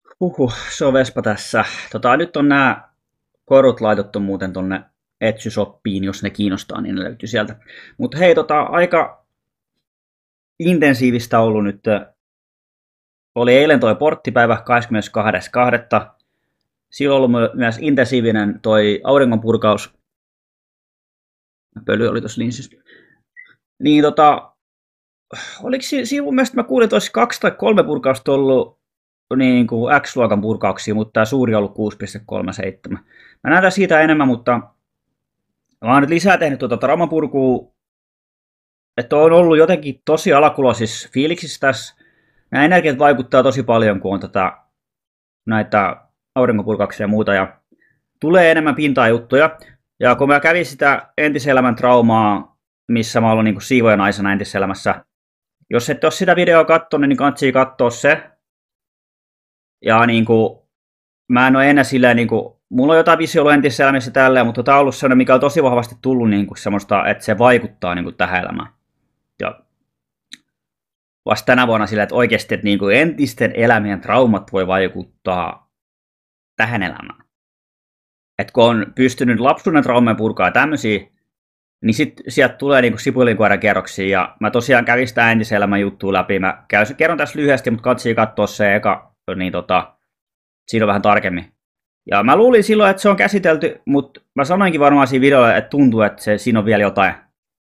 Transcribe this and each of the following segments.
Se on Vespa tässä. Nyt on nämä korut laitettu muuten tonne Etsy-shoppiin, jos ne kiinnostaa, niin ne löytyy sieltä. Mutta hei, aika intensiivistä ollut nyt. Oli eilen toi porttipäivä 22.2. Silloin on ollut myös intensiivinen toi auringonpurkaus. Pöly oli tuossa linssissä. Niin oliko siinä mun mielestä mä kuulin, että olisi 2 tai 3 purkausta ollut niin kuin X-luokan purkauksia, mutta tämä suuri on ollut 6,37. Mä näytän siitä enemmän, mutta mä oon nyt lisää tehnyt traumanpurkua, että on ollut jotenkin tosi alakuloisissa fiiliksissä tässä. Nämä energiat vaikuttaa tosi paljon, kun on näitä auringonpurkauksia ja muuta, ja tulee enemmän pintaa juttuja. Ja kun mä kävin sitä entiselämän traumaa, missä mä olen niin siivojanaisena entiselämässä, jos et ole sitä videoa katsonut, niin kannattaa katsoa se. Ja niin kuin, mä en ole enää silleen, niin kuin, mulla on jotain visio ollut entisessä elämässä tälleen, mutta tämä on ollut sellainen, mikä on tosi vahvasti tullut niin kuin semmoista, että se vaikuttaa niin kuin tähän elämään. Ja vasta tänä vuonna sillä, että oikeasti että niin kuin entisten elämien traumat voi vaikuttaa tähän elämään. Että kun on pystynyt lapsuuden traumaan purkaa tämmöisiä, niin sitten sieltä tulee niin kuin sipulinkoiran kerroksia. Ja mä tosiaan kävin sitä entisen elämän juttua läpi. Mä kerron tässä lyhyesti, mutta katsoin katsoa se eka, niin siinä on vähän tarkemmin. Ja mä luulin silloin, että se on käsitelty, mutta mä sanoinkin varmaan siinä videolla, että tuntuu, että siinä on vielä jotain.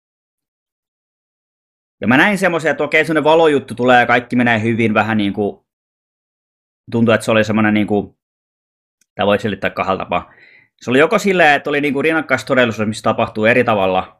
Ja mä näin semmoisen, että okei, semmoinen valojuttu tulee ja kaikki menee hyvin, vähän niin kuin tuntuu, että se oli semmoinen niin kuin, tämä voi selittää kahdella tapaa. Se oli joko silleen, että oli niin kuin rinnakkaistodellisuus, missä tapahtuu eri tavalla.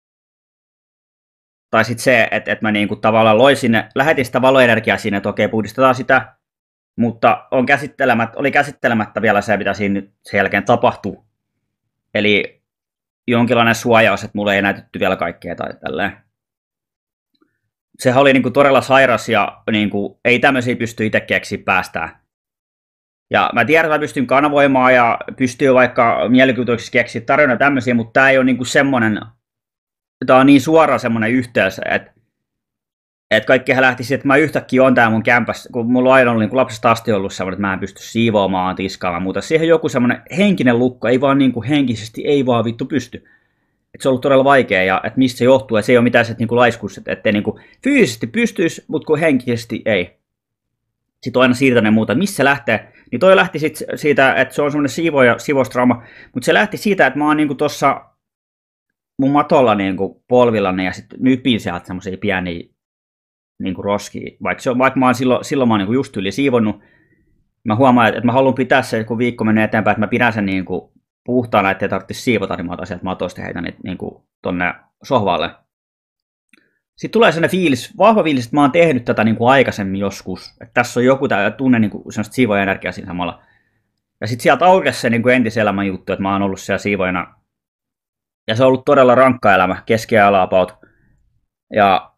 Tai sitten se, että mä niin kuin tavallaan lähetin sitä valoenergiaa sinne, että okei, puhdistetaan sitä. Mutta oli käsittelemättä vielä se, mitä siinä nyt sen jälkeen tapahtuu. Eli jonkinlainen suojaus, että mulle ei näytetty vielä kaikkea tai tälleen. Sehän oli niin kuin todella sairas ja niin kuin, ei tämmöisiä pysty itse keksiä päästään. Ja mä tiedän, että mä pystyn kanavoimaan ja pystyy vaikka mielikuvituksessa keksiä tarinoita tämmöisiä, mutta tää ei ole niin kuin semmonen, tää on niin suora semmonen yhteys, että kaikkihan lähti siitä, että mä yhtäkkiä on tää mun kämpässä, kun mulla on aina ollut niin kuin lapsesta asti ollut semmoinen, että mä en pysty siivoamaan, tiskaamaan muuta. Siihen joku semmonen henkinen lukko, ei vaan niin kuin henkisesti, ei vaan vittu pysty. Et se on ollut todella vaikea ja että mistä se johtuu, ja se ei ole mitään se niin kuin laiskuus, että niin kuin fyysisesti pystyisi, mutta kun henkisesti ei. Sitten on aina siirtänyt ja muuta, että missä se lähtee. Niin toi lähti siitä, että se on semmoinen siivoustrauma, mutta se lähti siitä, että mä oon niinku tossa mun matolla niinku polvillani ja sitten nypin sieltä semmoisia pieniä niinku roskia. Vaikka mä oon silloin mä oon niinku just yli siivonnut, mä huomaan, että mä haluan pitää se, kun viikko menee eteenpäin, että mä pidän sen niinku puhtaana, ettei tarvitsisi siivota, niin mä otan sieltä matosta ja heitän niitä niinku tonne sohvalle. Sitten tulee sellainen vahva fiilis, että mä oon tehnyt tätä niin kuin aikaisemmin joskus. Että tässä on joku tunne niin kuin sellaista siivoajenergiaa siinä samalla. Ja sitten sieltä aukesi se niin kuin entiselämän juttu, että mä oon ollut siellä siivoajana. Ja se on ollut todella rankka elämä, keskiajalla about. Ja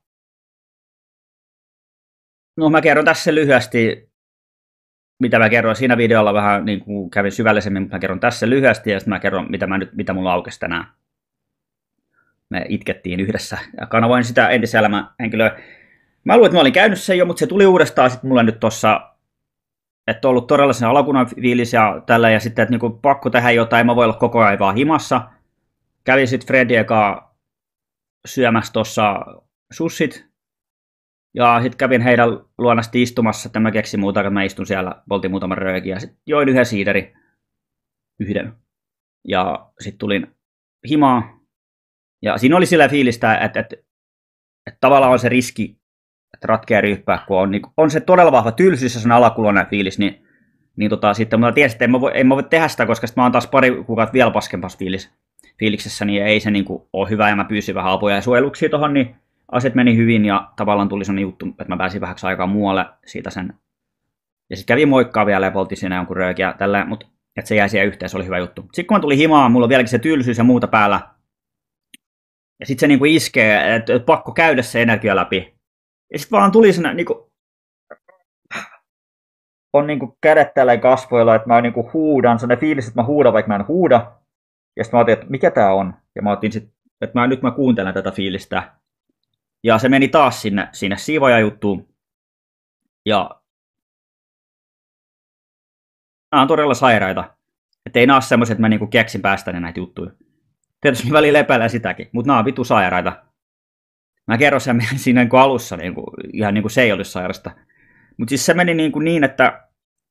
no mä kerron tässä lyhyesti, mitä mä kerroin siinä videolla vähän niin kuin kävin syvällisemmin, mutta mä kerron tässä lyhyesti ja sitten mä kerron, mitä mulla aukesi tänään. Me itkettiin yhdessä ja kanavoin sitä entiselämän henkilöä. Mä luulen, että mä olin käynyt sen jo, mutta se tuli uudestaan sitten mulle nyt tossa, että on ollut todella sen alakunnan fiilis ja tällä, ja sitten, että niinku pakko tehdä jotain, mä voi olla koko ajan vaan himassa. Kävin sitten Fredien kanssa syömässä tossa sussit, ja sitten kävin heidän luonasti istumassa, että mä keksin muuta, että mä istun siellä, poltin muutaman röökin, ja sitten join yhden, ja sitten tulin himaan, ja siinä oli sillä fiilistä, että tavallaan on se riski, että ratkeaa ryyppää, kun on se todella vahva tylsyys ja sellainen alakuloinen fiilis, niin sitten mä tiesin, että en mä voi tehdä sitä, koska mä oon taas pari kuukautta vielä paskempassa fiiliksessä, niin ei se niin kuin ole hyvä, ja mä pyysin vähän apuja ja suojeluksia tuohon, niin asiat meni hyvin, ja tavallaan tuli sellainen juttu, että mä pääsin vähäksi aikaa muualle siitä sen. Ja sitten kävin moikkaa vielä ja poltin siinä jonkun röökiä tällä, mutta että se jäi siihen yhteen, se oli hyvä juttu. Sitten kun mä tulin himaan, mulla on vieläkin se tylsyys ja muuta päällä, ja sitten se niin kuin iskee, että pakko käydä se energia läpi. Ja sitten vaan tuli sellainen, niinku, on niinku kädet tälleen kasvoilla, että mä niinku huudan, sellainen fiilis, että mä huudan, vaikka mä en huuda. Ja sitten mä otin, että mikä tää on? Ja mä otin sit, että nyt mä kuuntelen tätä fiilistä. Ja se meni taas sinne siivoajajuttuun. Ja Nämä on todella sairaita. Että ei nämä ole semmoiset, että mä niinku keksin päästäni näitä juttuja. Tietysti välillä epäilen sitäkin, mutta nämä on vitu sairaita. Mä kerron sen siinä niin alussa, ihan niin kuin se ei olisi sairasta. Mutta siis se meni niin, että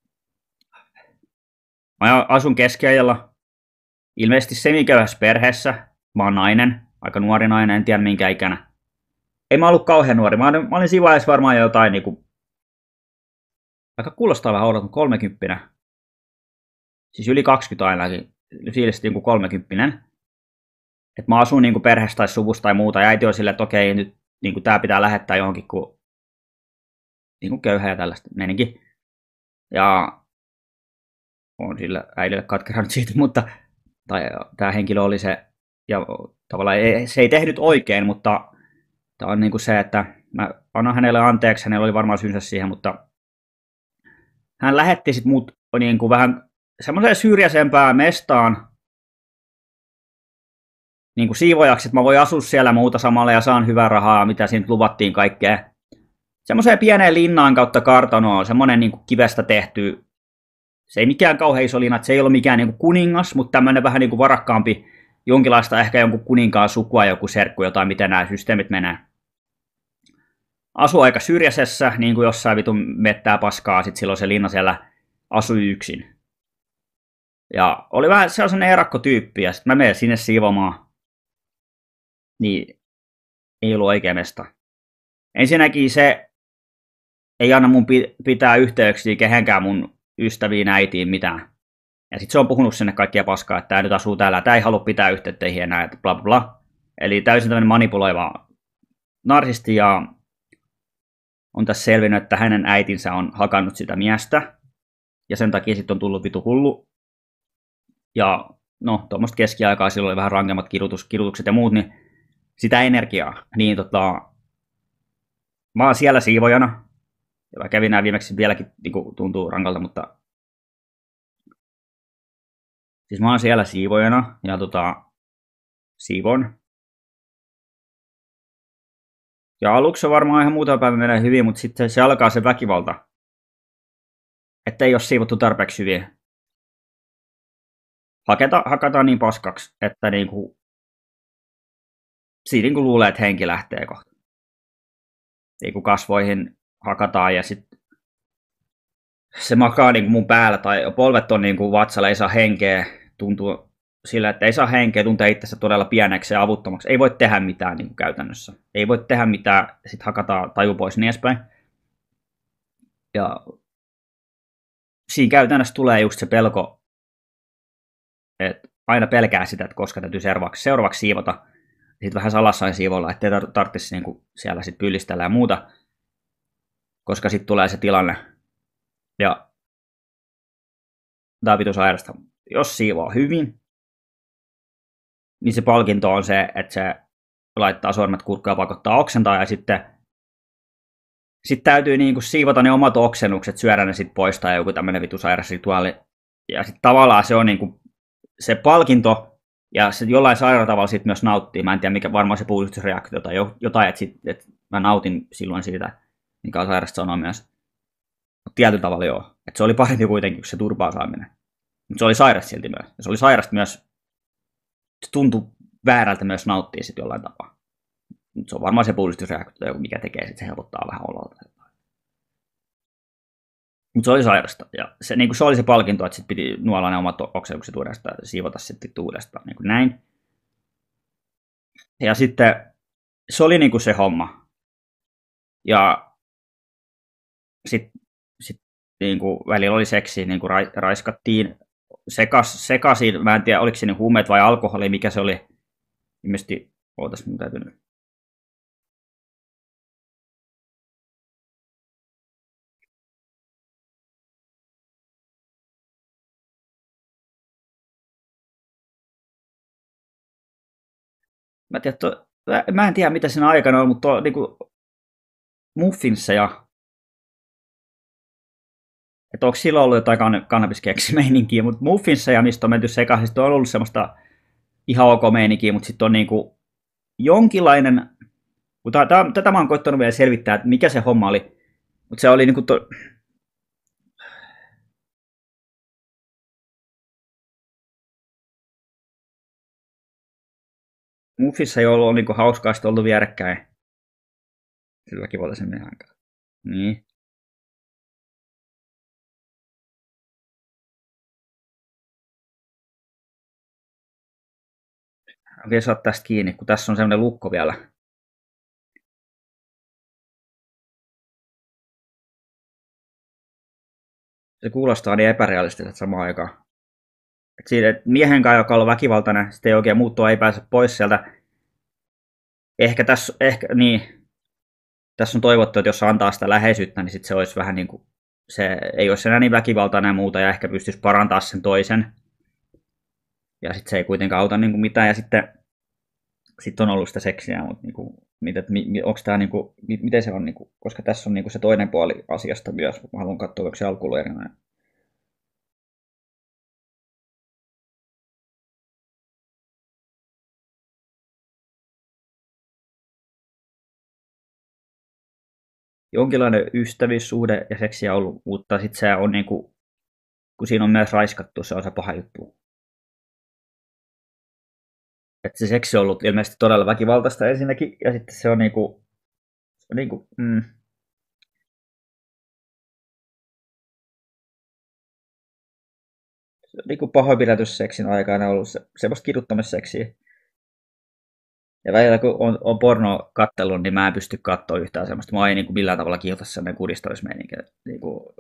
mä asun keskiajalla, ilmeisesti semiköyhässä perheessä. Mä oon nainen, aika nuori nainen, en tiedä minkä ikänä. Ei mä ollut kauhean nuori, mä olin siinä vaiheessa varmaan jotain niinku, aika kuulostaa vähän oudolta, 30. Siis yli 20 ainakin, fiilisesti niinku 30. Et mä asun niinku perheessä tai suvussa tai muuta, ja äiti on silleen, että okei, nyt niinku tää pitää lähettää johonkin, kun niinku köyhä ja tällaista meininki. Ja on sillä äidille katkerannut siitä, mutta tämä henkilö oli se, ja tavallaan se ei tehnyt oikein, mutta tämä on niinku se, että mä annan hänelle anteeksi, hänellä oli varmaan syynsä siihen, mutta hän lähetti sitten mut niinku vähän semmoiseen syrjäisempään mestaan niinku siivojaksi, että mä voin asua siellä muuta samalla ja saan hyvää rahaa, mitä siinä luvattiin kaikkea. Semmoiseen pieneen linnaan kautta kartanoon, semmoinen niinku kivestä tehty. Se ei mikään kauhean iso linna, se ei ole mikään niinku kuningas, mutta tämmöinen vähän niinku varakkaampi, jonkinlaista ehkä jonkun kuninkaan sukua, joku serkku, jotain, miten nämä systeemit menee. Asui aika syrjäisessä, niin kuin jossain vitun mettää paskaa, sitten silloin se linna siellä asui yksin. Ja oli vähän sellainen erakkotyyppi, ja sitten mä menen sinne siivomaan. Niin ei ollut oikea mesta. Ensinnäkin se ei anna mun pitää yhteyksiä kehenkään mun ystäviin, äitiin, mitään. Ja sitten se on puhunut sinne kaikkia paskaa, että tämä nyt asuu täällä, tämä ei halua pitää yhteyttä teihin enää, että bla bla bla. Eli täysin tämmöinen manipuloiva narsisti, ja on tässä selvinnyt, että hänen äitinsä on hakannut sitä miestä. Ja sen takia sitten on tullut vitu hullu. Ja no, tuommoista keskiaikaa, silloin oli vähän rankemmat kidutukset ja muut, niin sitä energiaa. Niin mä oon siellä siivojana. Ja mä kävin nämä viimeksi vieläkin niin tuntuu rankalta, mutta siis mä oon siellä siivojana ja siivon. Ja aluksi se varmaan ihan muutama päivä menee hyvin, mutta sitten se alkaa se väkivalta. Että ei ole siivottu tarpeeksi hyvin. Hakataan niin paskaksi, että niinku, siinä niinku luulee, että henki lähtee kohta. Niinku kasvoihin hakataan ja sitten se makaa niinku mun päällä tai polvet on niinku vatsalla, ei saa henkeä. Tuntuu sillä, että ei saa henkeä, tuntee itsensä todella pieneksi ja avuttomaksi. Ei voi tehdä mitään niin kuin käytännössä. Ei voi tehdä mitään, sitten hakataan taju pois niin edespäin. Ja siinä käytännössä tulee just se pelko, että aina pelkää sitä, että koska täytyy seuraavaksi siivota. Sitten vähän salassain siivolla, ettei tarvitsisi niinku siellä sit pyllistellä ja muuta, koska sitten tulee se tilanne. Ja tämä on vitu sairasta. Jos siivoo hyvin, niin se palkinto on se, että se laittaa sormet kurkkaan ja pakottaa oksentaa, ja sitten täytyy niinku siivota ne omat oksennukset, syödä ne sitten pois, tai joku tämmöinen vitu sairas rituaali. Ja sitten tavallaan se on niinku se palkinto, ja se jollain sairaalla tavalla siitä myös nauttii. Mä en tiedä, mikä varmaan se puhdistusreaktio tai jotain, että mä nautin silloin siitä, mikä on sairasta sanoa myös. Mutta tietyllä tavalla joo. Että se oli parempi kuitenkin kuin se turpaan saaminen. Mutta se oli sairasta silti myös. Ja se oli sairasta myös, se tuntui väärältä myös nauttia sitten jollain tapaa. Mutta se on varmaan se puhdistusreaktio, mikä tekee sitten, se helpottaa vähän ololta. Mutta se oli sairasta. Ja se, niin se oli se palkinto, että sitten piti nuolla ne omat oksennukset uudestaan ja siivota sitten uudestaan. Niin kuin näin. Ja sitten se oli niin kuin se homma. Ja sitten niin kuin välillä oli seksiä, niin kuin raiskattiin sekaisin. Mä en tiedä, oliko se niin huumeet vai alkoholi, mikä se oli. Ilmeisesti, ootas, mun täytyy nyt. Mä en tiedä, mitä sen aikana on, mutta niinku muffinsseja. Että onko silloin ollut jotain kannabiskeksi-meininkiä, mutta muffinsseja, mistä on menty sekaisin, on ollut semmoista ihan ok meininkiä, mutta sitten on niinku jonkinlainen, tätä mä oon koittanut vielä selvittää, että mikä se homma oli, mutta se oli niinku Muffissa ei ollut niin hauskaa sitten ollut vierekkäin sillä väkivaltaisen miehen kanssa. Niin. Okei, sä oot tästä kiinni, kun tässä on semmoinen lukko vielä. Se kuulostaa niin epärealistiselta samaan aikaan. Et miehen kanssa, joka on ollut väkivaltainen, sitten ei oikein muuttua, ei pääse pois sieltä. Niin, tässä on toivottu, että jos antaa sitä läheisyyttä, niin sit se olisi vähän niin kuin, se ei olisi enää niin väkivaltainen ja muuta, ja ehkä pystyisi parantaa sen toisen. Ja sitten se ei kuitenkaan auta niin kuin mitään, ja sitten on ollut sitä seksiä, mutta niin kuin, onko tämä niin kuin, miten se on, niin kuin, koska tässä on niin kuin se toinen puoli asiasta myös, mä haluan katsoa, onko se alkuun erilainen. Jonkinlainen ystävyyssuhde ja seksiä ollut, mutta sitten se on niin kuin, kun siinä on myös raiskattu, se on se paha juttu. Että se seksi on ollut ilmeisesti todella väkivaltaista ensinnäkin, ja sitten se on niinku niinku pahoinpidätysseksin aikana ollut semmoista kiduttamisseksiä. Ja välillä kun on porno kattellut, niin mä en pysty katsoa yhtään semmoista. Mä ei niinku millään tavalla kiihota semmoinen kuristamismeininki. Niinku,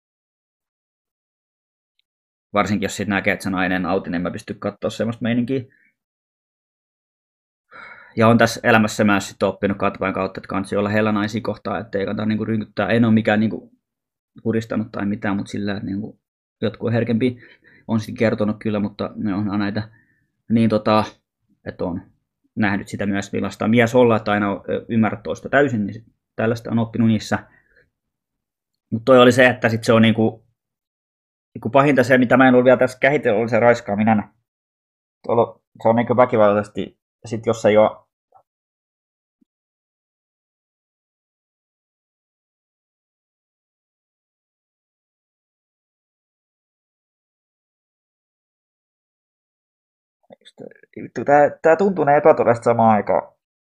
varsinkin jos sit näkee, että se nainen auti, niin mä pysty katsoa semmoista meininkiä. Ja on tässä elämässä myös sit oppinut katvain kautta, että kansi olla heillä naisia kohtaan, ettei kannata niinku rynkyttää. En ole mikään niinku kuristanut tai mitään, mutta sillä, että niinku jotkut herkempi on sitten kertonut kyllä, mutta ne on näitä niin että on nähnyt sitä myös, millaista mies olla, että aina ymmärrä toista täysin, niin tällaista on oppinut niissä. Mutta toi oli se, että sit se on niinku pahinta se, mitä mä en ollut vielä tässä kähitellyt, oli se raiskaaminen. Se on niinku väkivaltaisesti, ja sit jos ei ole vittu, tää tuntuu ne epätodesta samaan aikaan.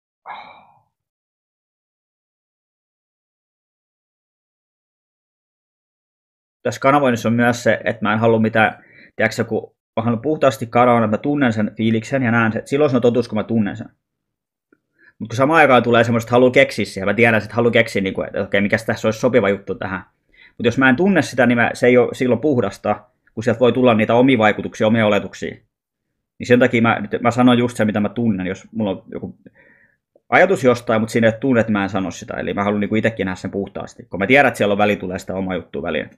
Tässä kanavoinnissa on myös se, että mä en halua mitään, tiedätkö, kun mä haluan puhtaasti kanavoida, että mä tunnen sen fiiliksen ja näen sen. Silloin se on totuus, kun mä tunnen sen. Mutta kun samaan aikaan tulee semmoista, että haluaa keksiä siihen, mä tiedän, että haluaa keksiä, niin kuin, että okei, mikä tässä olisi sopiva juttu tähän. Mutta jos mä en tunne sitä, niin se ei ole silloin puhdasta, kun sieltä voi tulla niitä omia vaikutuksia, omia oletuksia. Niin sen takia mä sanon just se, mitä mä tunnen, jos mulla on joku ajatus jostain, mutta siinä ei tunne, että mä en sano sitä. Eli mä haluan niin itsekin nähdä sen puhtaasti, kun mä tiedän, että siellä on väli tulee sitä omaa juttua väliin.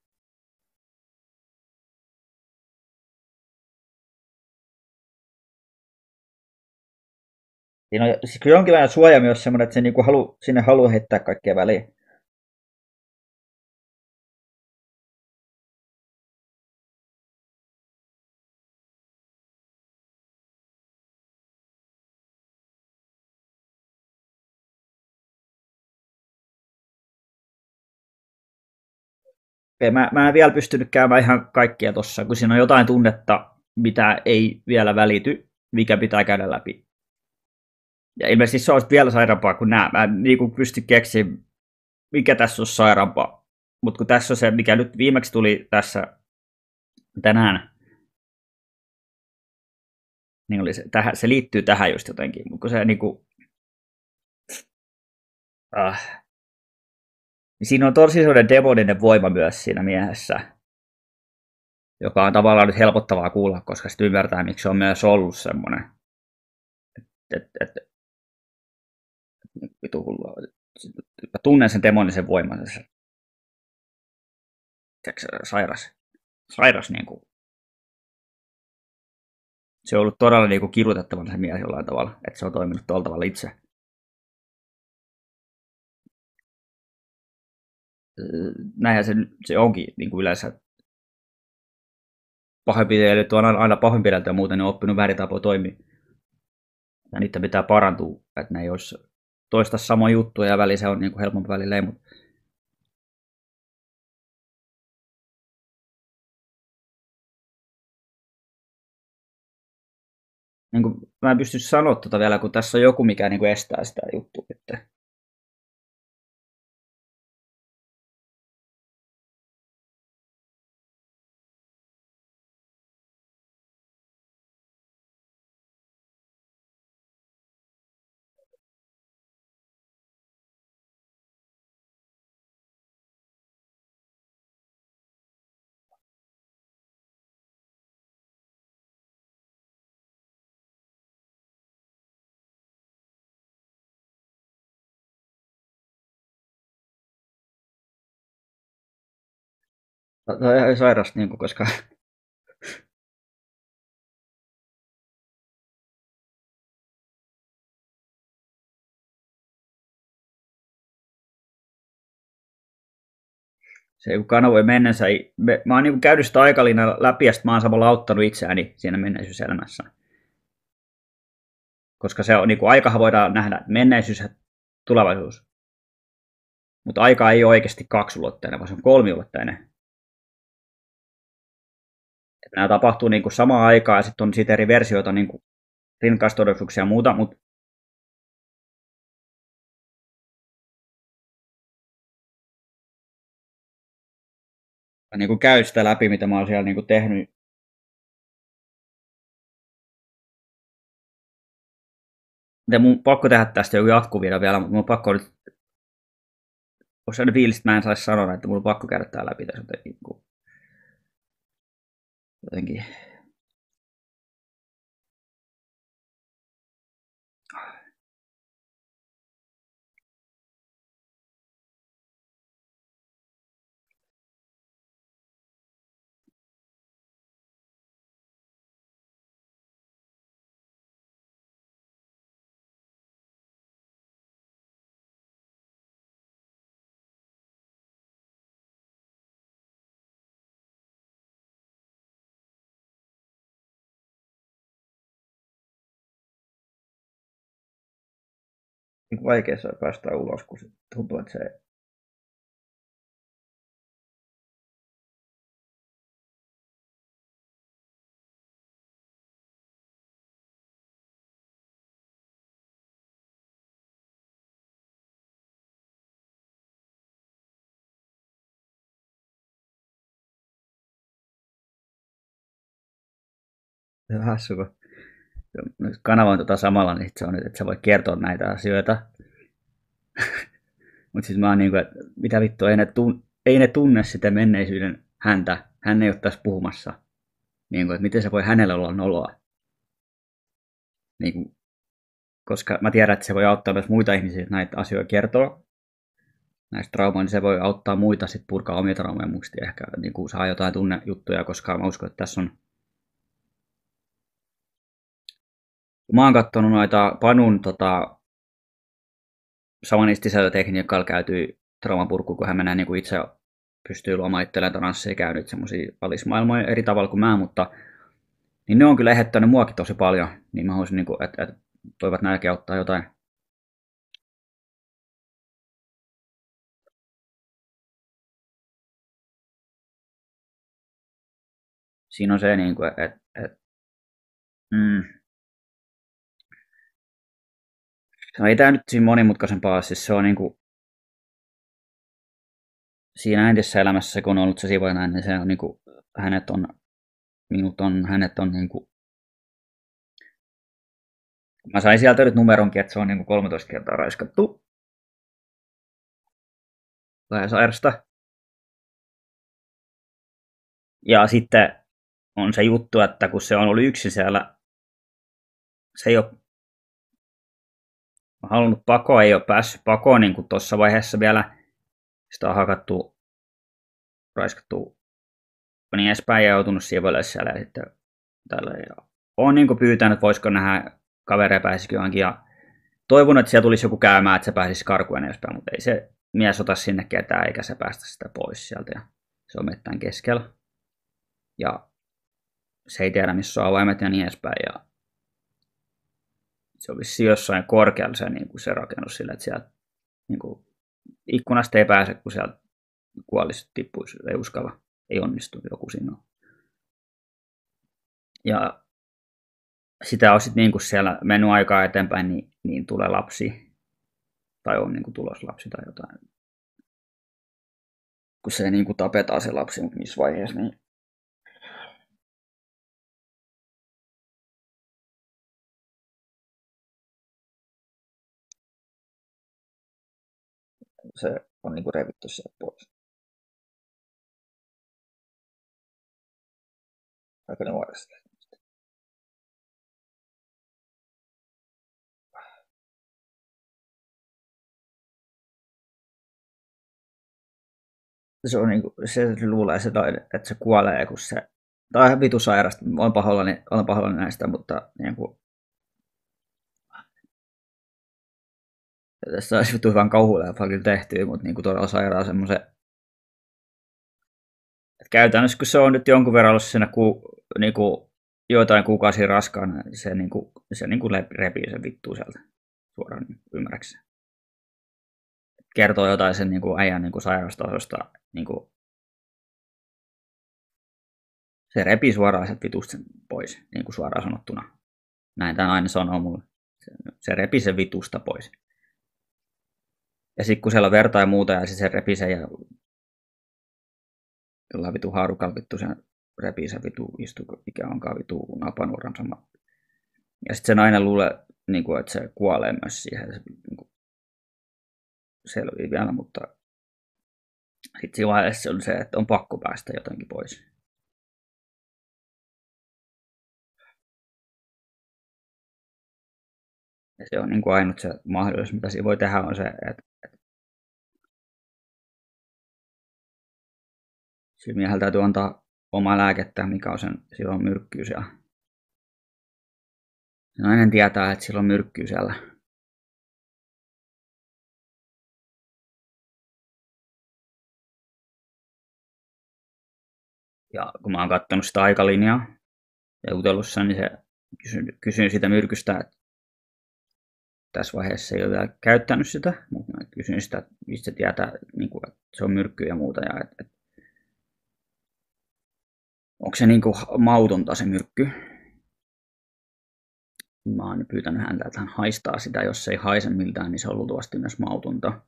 Siinä on siis jonkinlainen suoja myös semmoinen, että se niinku sinne haluaa heittää kaikkea väliin. Mä en vielä pystynyt käymään ihan kaikkia tossa, kun siinä on jotain tunnetta, mitä ei vielä välity, mikä pitää käydä läpi. Ja ilmeisesti se olisi vielä sairaampaa kuin nämä. Mä en niin pysty keksimään, mikä tässä on sairaampaa. Mutta kun tässä on se, mikä nyt viimeksi tuli tässä tänään, niin oli se liittyy tähän just jotenkin. Mutta kun se niinku, niin siinä on tosi sellainen demoninen voima myös siinä miehessä, joka on tavallaan nyt helpottavaa kuulla, koska sitten ymmärtää, miksi se on myös ollut semmoinen. Et, vitu hullua. Mä tunnen sen demonisen voiman. Sairas. Sairas niinku. Se on ollut todella niinku kirjoitettavana se mies jollain tavalla, että se on toiminut tuolla tavalla itse. Näinhän se onkin niinku yleensä. Pahoinpitelyt on aina pahoinpidelty ja muuten ne on oppinut väärin tapoja toimia. Ja niitä pitää parantua, että ne ei olisi toista samoja juttuja ja väliin se on niinku helpompi välillä ei, mutta Niin kuin, mä en pysty sanoa tota vielä, kun tässä on joku, mikä niin kuin estää sitä juttua. Että... Tämä on ihan sairasta, niin kuin, koska se kun kanavoi mennessä, mä oon niin kuin käynyt sitä aikalinjaa läpi ja mä oon samalla auttanut itseäni siinä menneisyyselämässä. Koska se on, niin kuin, aikahan voidaan nähdä menneisyys ja tulevaisuus. Mutta aika ei ole oikeasti kaksiulotteinen, vaan se on kolmiulotteinen. Että nämä tapahtuu niin kuin samaan aikaan ja sitten on siitä eri versioita, niin kuin rinnakkaistodellisuuksia ja muuta, mutta niin kuin käy sitä läpi, mitä mä oon siellä niin kuin tehnyt. Ja mun pakko tehdä tästä joku jatkuvideo vielä, mutta mun on pakko nyt, onko se fiilis, että mä en saisi sanoa, että mun on pakko käydä tää läpi tässä jotenkin. Vaikea saa päästä ulos, kun se tuntuu, että se... Se on hassu, kun kanavoin samalla, niin se on nyt, että sä voi kertoa näitä asioita. Mutta siis mä oon niinku, että mitä vittua, ei ne tunne sitä menneisyyden häntä. Hän ei ole tässä puhumassa. Niinku, että miten se voi hänelle olla noloa. Niinku, koska mä tiedän, että se voi auttaa myös muita ihmisiä, että näitä asioita kertoo. Näistä traumoista, niin se voi auttaa muita sit purkaa omia traumoja muistia. Ehkä niinku, saa jotain tunnejuttuja, koska mä uskon, että tässä on... Mä oon kattonut noita Panun samanistisella tekniikalla käytyy trauman purku, kun hän menee niin kuin itse pystyy luomaan itselleen transseja, käynyt semmoisia alismaailmoja eri tavalla kuin mä, mutta niin ne on kyllä ehdottänyt muakin tosi paljon, niin mä haluaisin, niin kuin, että toivat nämäkin auttaa jotain. Siinä on se, niin kuin, mm, ei tämä nyt siinä monimutkaisempaa, siis se on niin kuin, siinä entisessä elämässä, kun on ollut se sivuinen, niin se on niin kuin, hänet on niin kuin, mä sain sieltä nyt numeronkin, että se on niin kuin 13 kertaa raiskattu. Vähän sairasta. Ja sitten on se juttu, että kun se on ollut yksin siellä, se ei ole halunnut pakoon, ei ole päässyt pakoon niin kuin tuossa vaiheessa vielä. Sitä on hakattu, raiskattu niin edespäin ja joutunut sivuille siellä ja sitten tällä. Ja olen niin kuin pyytänyt, että voisiko nähdä kavereja pääsisikö johonkin ja toivon, että siellä tulisi joku käymään, että se pääsisi karkuun edespäin, mutta ei se mies ota sinne ketään eikä se päästä sitä pois sieltä ja se on mettään keskellä. Ja se ei tiedä, missä on avaimet ja niin edespäin. Ja se olisi jossain korkealla se, niin kuin se rakennus sillä, että sieltä niin kuin, ikkunasta ei pääse, kun sieltä kuolisi, tippuisi, ei uskalla, ei onnistu, joku siinä on. Ja sitä on sitten niinku siellä mennyt aikaa eteenpäin, niin tulee lapsi. Tai on niinku tulos lapsi tai jotain. Kun se niinku tapetaan se lapsi, mutta missä vaiheessa, niin se on niinku revitty sieltä pois. Aika nuoresta. Se on niinku, se luulee, että se kuolee, kun se... Tai ihan vitu sairasta. Olen pahoillani näistä, mutta niinku, tässä olisi vittu hyvän kauhuleffa kyllä tehty, mutta niinku todella sairaan semmoisen... Käytännössä, kun se on nyt jonkun verran ollut siinä niinku, joitain kuukausia raskaana, niin se niinku repii sen vittua sieltä suoraan ymmärräkseen. Kertoo jotain sen niinku äijän niinku sairaustasosta. Niinku, se repii suoraan sieltä vitusta sen pois, niinku suoraan sanottuna. Näin tämä aina sanoo mulle. Se repii sen vitusta pois. Ja sitten kun siellä on verta ja muuta, ja se repii sen ja jollain vitu haarukalla vittu sen repii sen vitu istu, mikä onkaan vitu napanuoran sama. Ja sitten se nainen luulee, niinku, että se kuolee myös siihen. Se niinku, selvii vielä, mutta sitten siinä vaiheessa se on se, että on pakko päästä jotenkin pois. Ja se on niinku ainut se mahdollisuus, mitä siinä voi tehdä, on se, että sillä miehellä täytyy antaa oma lääkettä, mikä on sillä on myrkkyys. Ja se nainen tietää, että sillä on myrkkyys siellä. Ja kun mä oon katsonut sitä aikalinjaa ja jutellut sen, niin se kysyin sitä myrkystä, että tässä vaiheessa ei ole vielä käyttänyt sitä, mutta mä kysyin sitä, että mistä se tietää, että se on myrkky ja muuta. Ja että onko se niinku mautonta se myrkky? Mä oon pyytänyt häntä, että hän haistaa sitä. Jos se ei haise miltään, niin se on luultavasti myös mautonta.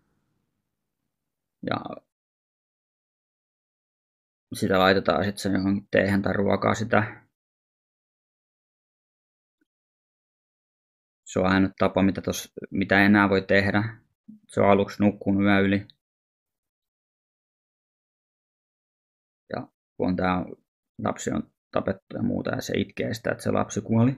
Ja sitä laitetaan sitten sen johonkin teehen tai ruokaa sitä. Se on ainut tapa, mitä enää voi tehdä. Se on aluksi nukkunut yö yli. Ja kun tämä lapsi on tapettu ja muuta, ja se itkee sitä, että se lapsi kuoli.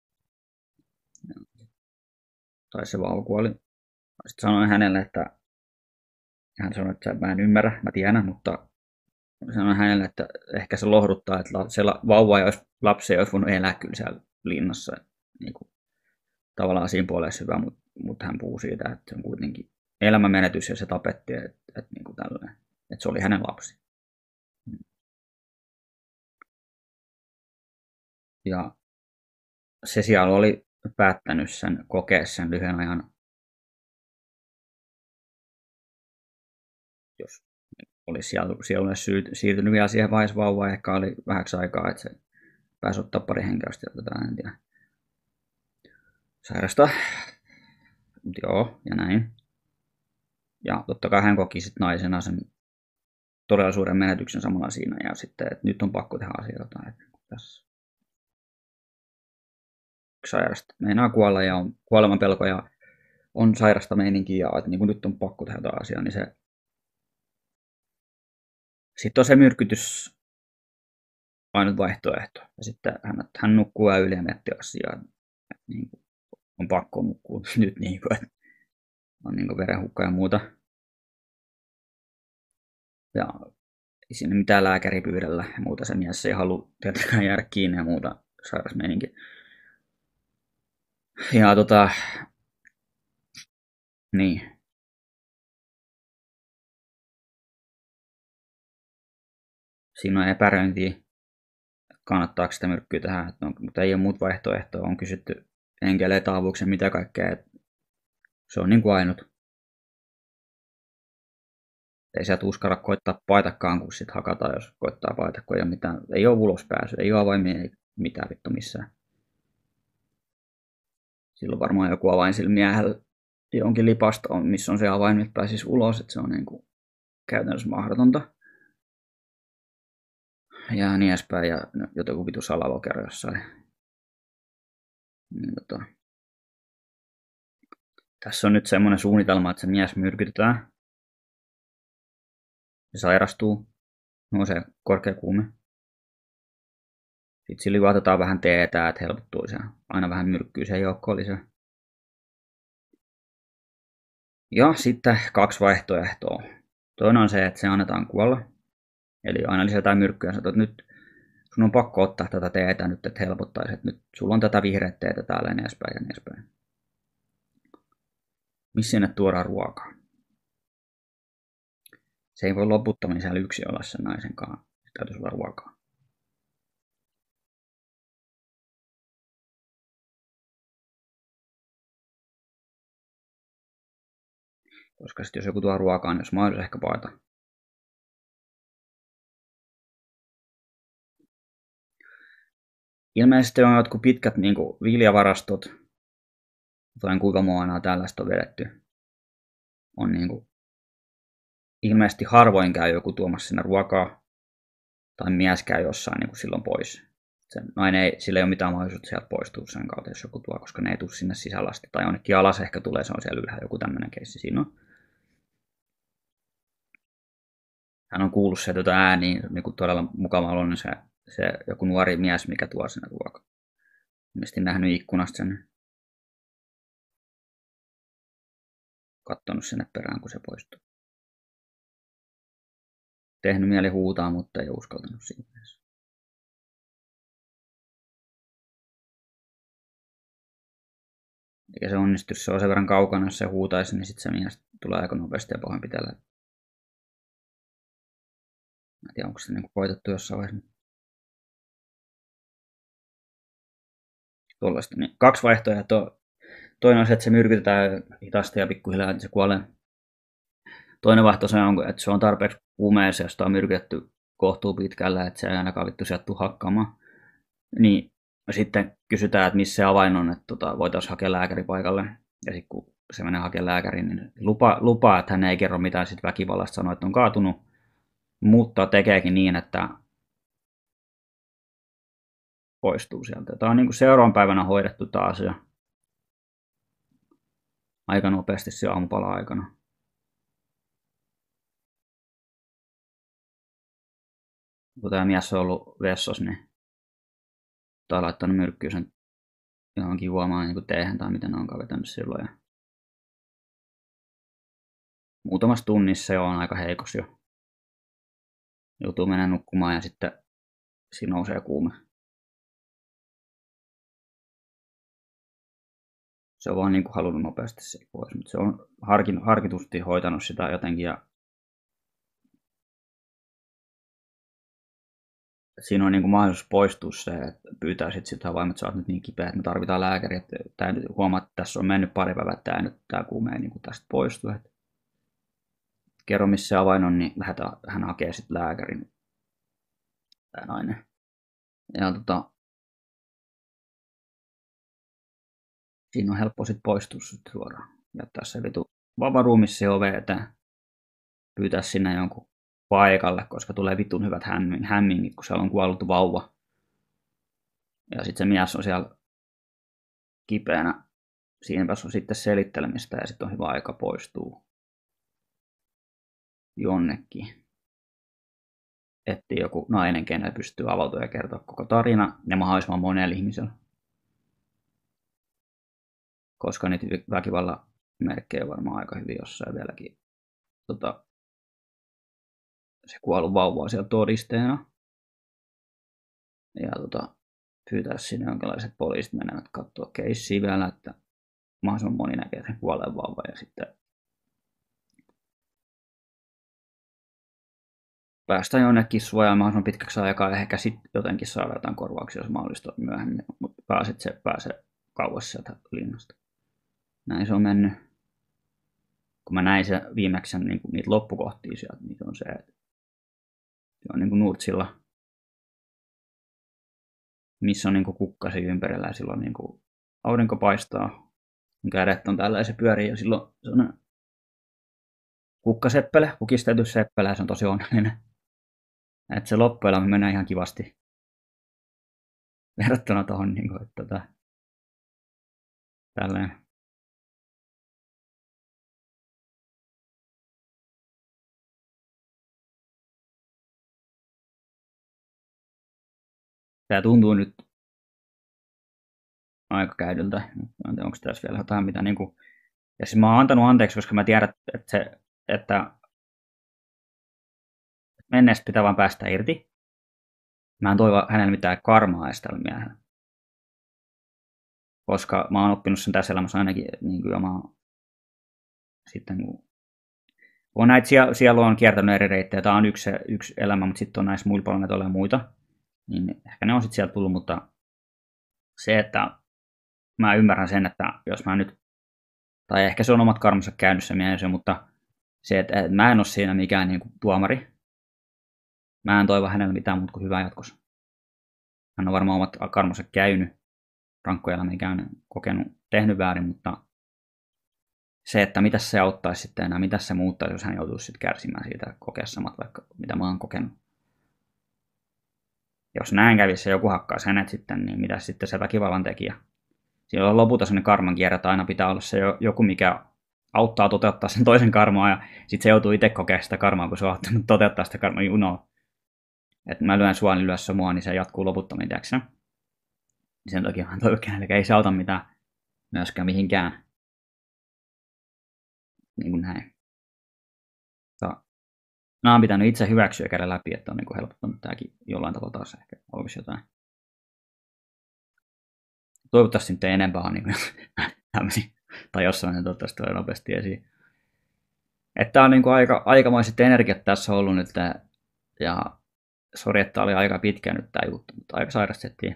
Tai se vauva kuoli. Sitten sanoin hänelle, että hän sanoi, että mä en ymmärrä, mä tiedän, mutta sanoin hänelle, että ehkä se lohduttaa, että se lapsi ei olisi voinut elää kyllä siellä linnassa. Niin kuin, tavallaan siinä puolessa hyvä, mutta hän puhuu siitä, että se on kuitenkin elämänmenetys ja se tapettiin, että niin kuin tällainen, että se oli hänen lapsi. Ja se siellä oli päättänyt sen kokea sen lyhyen ajan, jos olisi siellä siirtynyt vielä siihen vaiheessa vauvaan, ehkä oli vähäksi aikaa, että se pääsi ottaa pari henkäystä ja tätä, en tiedä. Sairasta. Joo, ja näin. Ja totta kai hän koki sitten naisena sen todella suuren menetyksen samalla siinä, ja sitten, että nyt on pakko tehdä asioita. Että tässä sairasta meinaa kuolla ja on kuoleman pelko ja on sairasta meininkiä, ja että niin nyt on pakko tehdä jotain asiaa, niin se sitten on se myrkytys ainut vaihtoehto. Ja sitten hän nukkuu yli ja miettii asiaa, että niin kuin, on pakko nukkua nyt, niin kuin, että on niin kuin verenhukka ja muuta. Ja ei sinne mitään lääkäriä pyydellä ja muuta. Se mies ei halua tietenkään jäädä kiinni ja muuta, sairas meininki. Ja niin. Siinä on epäröintiä, kannattaako sitä myrkkyä tehdä, mutta ei ole muut vaihtoehtoa. On kysytty enkeleitä avuksi ja mitä kaikkea. Se on niin kuin ainut. Ei sieltä uskalla koittaa paitakaan, kun sit hakataan, jos koittaa paita, kun ei ole mitään. Ei ole ulospääsy, ei ole avaimia, ei mitään vittu missään. Silloin varmaan joku avain sillä miehellä jonkin lipasta on, missä on se avain, että pääsisi ulos, että se on niin kuin käytännössä mahdotonta. Ja niin edespäin, ja joku vitu salalokero jossain. Niin, tässä on nyt semmoinen suunnitelma, että se mies myrkytetään. Se sairastuu, nousee korkea kuume. Sitten sillä juotetaan vähän teetä, että helpottuu se. Aina vähän myrkkyy sen joukkoon lisää. Ja sitten 2 vaihtoehtoa. Toinen on se, että se annetaan kuolla. Eli aina lisätään myrkkyä ja sanotaan, että nyt sun on pakko ottaa tätä teetä nyt, että helpottaisi. Että nyt sulla on tätä vihreät teetä täällä ja niin edespäin ja niin edespäin. Missä sinne tuodaan ruokaa? Se ei voi loputtomiin siellä yksin olla sen naisenkaan. Se täytyisi olla ruokaa. Koska sitten jos joku tuo ruokaa, niin jos mahdollisuus ehkä paeta. Ilmeisesti on jotkut pitkät niin kuin viljavarastot. Jotain kuivamuonaa tällaista on vedetty. On niin kuin, ilmeisesti harvoin käy joku tuomassa sinne ruokaa. Tai mies käy jossain niin kuin silloin pois. Se nainen ei, sillä ei ole mitään mahdollisuutta sieltä poistua sen kautta, jos joku tuo, koska ne ei tule sinne sisällä asti. Tai jonnekin alas ehkä tulee, se on siellä ylhäällä joku tämmöinen keissi siinä on. Hän on kuullut se ääniin, niin kuin todella mukava oloinen se joku nuori mies, mikä tuo sinne ruokaa. Mielestäni nähnyt ikkunasta sen. Kattonut sinne perään, kun se poistuu. Tehnyt mieli huutaa, mutta ei uskaltanut siinä mielessä. Eikä se onnistu, se on sen verran kaukana, jos se huutaisi, niin sitten se mies tulee aika nopeasti ja pahoinpitellä. En tiedä, onko se niin koitettu jossain vaiheessa. Tuollaista. Niin 2 vaihtoehtoa. Toinen on se, että se myrkytetään hitaasti ja pikkuhiljaa, että se kuolee. Toinen vaihtoehto on, että se on tarpeeksi kuumeessa, josta on myrkytetty kohtuu pitkällä, että se ei ainakaan vittu sieltä tule hakkaamaan. Niin sitten kysytään, että missä se avain on, että voitaisiin hakea lääkäri paikalle. Ja sitten kun se menee hakemaan lääkäriin, niin lupaa, että hän ei kerro mitään sit väkivallasta, sanoo, että on kaatunut. Mutta tekeekin niin, että poistuu sieltä. Tämä on niin kuin seuraavan päivänä hoidettu taas ja aika nopeasti se aamupala-aikana. Kun tämä mies on ollut vessassa, niin tai laittanut myrkkyä sen johonkin juomaan niin teehen tai miten ne onkaan vetänyt silloin. Ja muutamassa tunnissa se on aika heikos jo. Joutuu menemään nukkumaan ja sitten siinä nousee kuume. Se on vaan niin kuin halunnut nopeasti sieltä pois, mutta se on harkitusti hoitanut sitä jotenkin. Ja siinä on niin kuin mahdollisuus poistua se, että pyytää sitten sitä avaimet, että sä oot nyt niin kipeä, että me tarvitaan lääkäri. Että huomaa, että tässä on mennyt pari päivää, että tämä kuume ei niin kuin tästä poistu. Että kerro, missä se avain on, niin hän hakee sitten lääkärin, tämä nainen. Ja siinä on helppo sitten poistua sitten suoraan. Jättää se vitu vavaruumissa se ove eteen. Pyytää sinne jonkun paikalle, koska tulee vitun hyvät hämmingit, kun siellä on kuollut vauva. Ja sitten se mies on siellä kipeänä. Siinäpä on sitten selittelemistä ja sitten on hyvä aika poistua jonnekin. Etsiä joku nainen, kenelle pystyy avautumaan ja kertoa koko tarina ja mahdollisimman monelle ihmiselle. Koska niitä väkivallan merkkejä on varmaan aika hyvin jossain vieläkin. Se kuollut vauva on siellä todisteena. Ja pyytää sinne jonkinlaiset poliisit menevät katsoa keissiä vielä, että mahdollisimman moni näkee sen kuolleen vauvan ja sitten päästään jonnekin suojaan mahdollisimman pitkäksi aikaa ja ehkä sitten jotenkin saada jotain korvauksia, jos mahdollista myöhemmin, mutta pääsee kauas sieltä linnasta. Näin se on mennyt. Kun mä näin se viimeksi niin niitä loppukohtia sieltä, niin se on se, että se on niin kuin nurtsilla, missä on niin kuin kukkasi ympärillä ja silloin niin kuin aurinko paistaa Kädet on tällaisen pyörii ja silloin se on kukkaseppele, kukistettu seppele ja se on tosi onnellinen. Että se loppuelämä menee ihan kivasti verrattuna tuohon niin kuin, tälleen. Tää tuntuu nyt aika käydyltä. Onko tässä vielä jotain, mitä niinku... Ja siis mä oon antanut anteeksi, koska mä tiedän, että menneestä pitää vaan päästä irti. Mä en toivo hänelle mitään karmaa edes tällä miehellä. Koska mä oon oppinut sen tässä elämässä ainakin, niin kuin mä oon sitten on näitä sielu on kiertänyt eri reittejä. Tää on yksi elämä, mutta sitten on näissä muilla planeetoilla ja muita. Niin ehkä ne on sitten sieltä tullut, mutta se, että mä ymmärrän sen, että jos mä nyt, tai ehkä se on omat karmansa käynyt se mielessä, mutta se, että mä en ole siinä mikään niin kuin tuomari. Mä en toivo hänelle mitään muuta kuin hyvää jatkossa. Hän on varmaan omat karmansa käynyt, rankkoja elämiä käynyt, kokenut, tehnyt väärin, mutta se, että mitä se auttaisi sitten enää, mitä se muuttaisi, jos hän joutuisi sitten kärsimään siitä kokea samat, vaikka mitä mä oon kokenut. Jos näin kävisi ja joku hakkaisi hänet sitten, niin mitä sitten se väkivallan tekijä? Siinä on lopulta sellainen karman kierre, että aina pitää olla se joku, mikä auttaa toteuttaa sen toisen karmaa, ja sitten se joutuu itse kokemaan sitä karmaa, kun se on auttanut toteuttaa sitä karmaa, you know. Että mä lyön sua, niin lyö se mua, niin se jatkuu loputtomiin, tiedätkö? Sen takia mä toivon kenellekään, ei se auta mitään myöskään mihinkään. Niin kuin näin. Mä oon pitänyt itse hyväksyä ja käydä läpi, että on niin helpottanut tääkin jollain tavalla taas ehkä olisi jotain. Toivottavasti nyt ei enempää ole niin tämmöisiä, tai jossain ne toivottavasti tulee nopeasti esiin. Että on niin aikamaiset energiat tässä ollut nyt, ja sori, että oli aika pitkä nyt tää juttu, mutta aika sairasta settiä.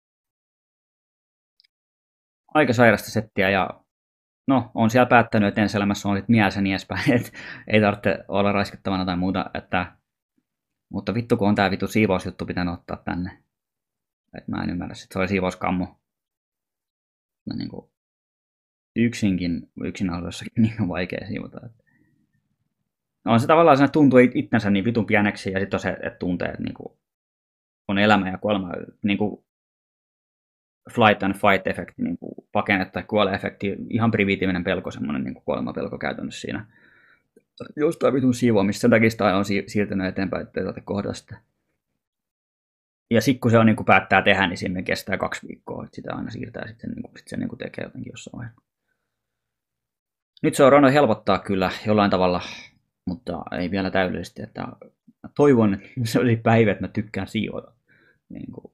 Aika sairasta settiä, ja no, on siellä päättänyt, että ensi elämässä on mies ja niin edespäin, että ei tarvitse olla raiskattavana tai muuta, mutta vittu kun on tää vittu siivousjuttu pitänyt ottaa tänne. Että mä en ymmärrä, että se oli siivouskammo. No, niin kuin yksin asuessakin niin on vaikea siivota. No, on se tavallaan se tuntuu itsensä niin vitun pieneksi ja sitten on se, että tuntee, että niin kuin on elämä ja kuolema, niin kuin flight and fight-efekti, niin kuin pakene tai kuole-efekti, ihan primitiivinen pelko, semmoinen niin kuin kuolemapelko käytännössä siinä. Jostain vitun siivoamista, sen takia sitä on siirtynyt eteenpäin, ettei tarvitse kohdata sitä. Ja sitten kun se on, niin kuin päättää tehdä, niin siinä kestää 2 viikkoa, että sitä aina siirtää, sitten se niin kuin tekee jotenkin jossain vaiheessa. Nyt se on ruvennut helpottaa kyllä jollain tavalla, mutta ei vielä täydellisesti. Että toivon, että se olisi päivä, että mä tykkään siivota. Niin kuin,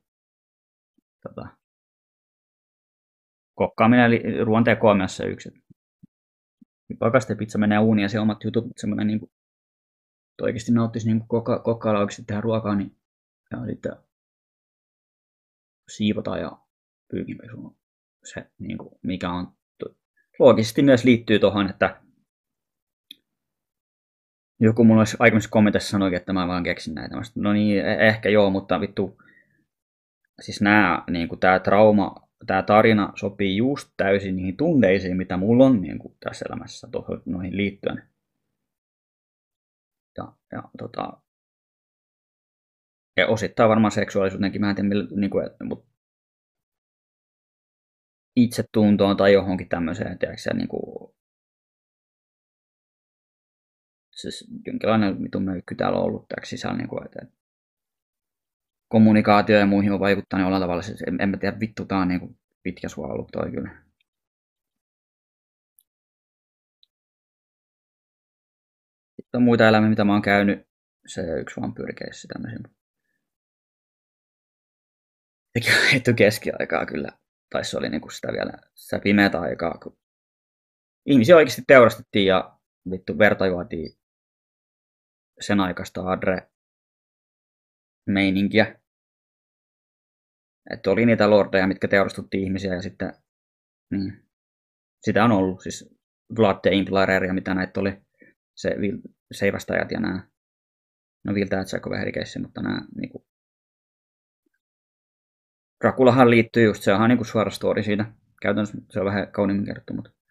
kokkaaminen eli ruoantekoa myös se yksi. Pakastepizza menee uuniin ja se omat jutut, mutta semmoinen niin kuin, oikeasti nauttisi niin kokkailla oikeasti tehdä ruokaa, niin ja sitten siivota ja pyykinpesu. Se, niin kuin, mikä on loogisesti myös liittyy tuohon, että joku mulla olisi aikaisemmissa kommenteissa sanoi, että mä vaan keksin näitä. No niin, ehkä joo, mutta vittu, siis niin kuin tää trauma, tää tarina sopii just täysin niihin tunteisiin, mitä mulla on niin kuin tässä elämässä noihin liittyen. Ja osittain varmaan seksuaalisuutenkin, mä en tiedä, niin kuin, mutta itsetuntoon tai johonkin tämmöiseen, tiedätkö, niin kuin, siis jonkinlainen vitun möykky täällä on ollut täällä sisällä, niin kuin, että kommunikaatio ja muihin vaikuttaa niin jollain tavalla, siis en mä tiedä, vittu, tää on niin kuin pitkä sua ollut toi kyllä. Sitten on muita elämiä, mitä mä oon käynyt, se yksi vaan pyrkeisi tämmöisiä. Sekin keskiaikaa kyllä, tai se oli niinku sitä vielä sitä pimeätä aikaa, kun ihmisiä oikeasti teurastettiin ja vittu verta juotiin sen aikaista Adre-meininkiä. Että oli niitä lordeja, mitkä teurastuttiin ihmisiä ja sitten sitä on ollut, siis Vlad the Impaler ja mitä näitä oli, se seivastajat ja nämä, no Viltä Tsakov eri keissi, mutta nämä niinku Drakulahan liittyy just, se onhan niinku suora story siitä. Käytännössä se on vähän kauniimmin kerrottu, mutta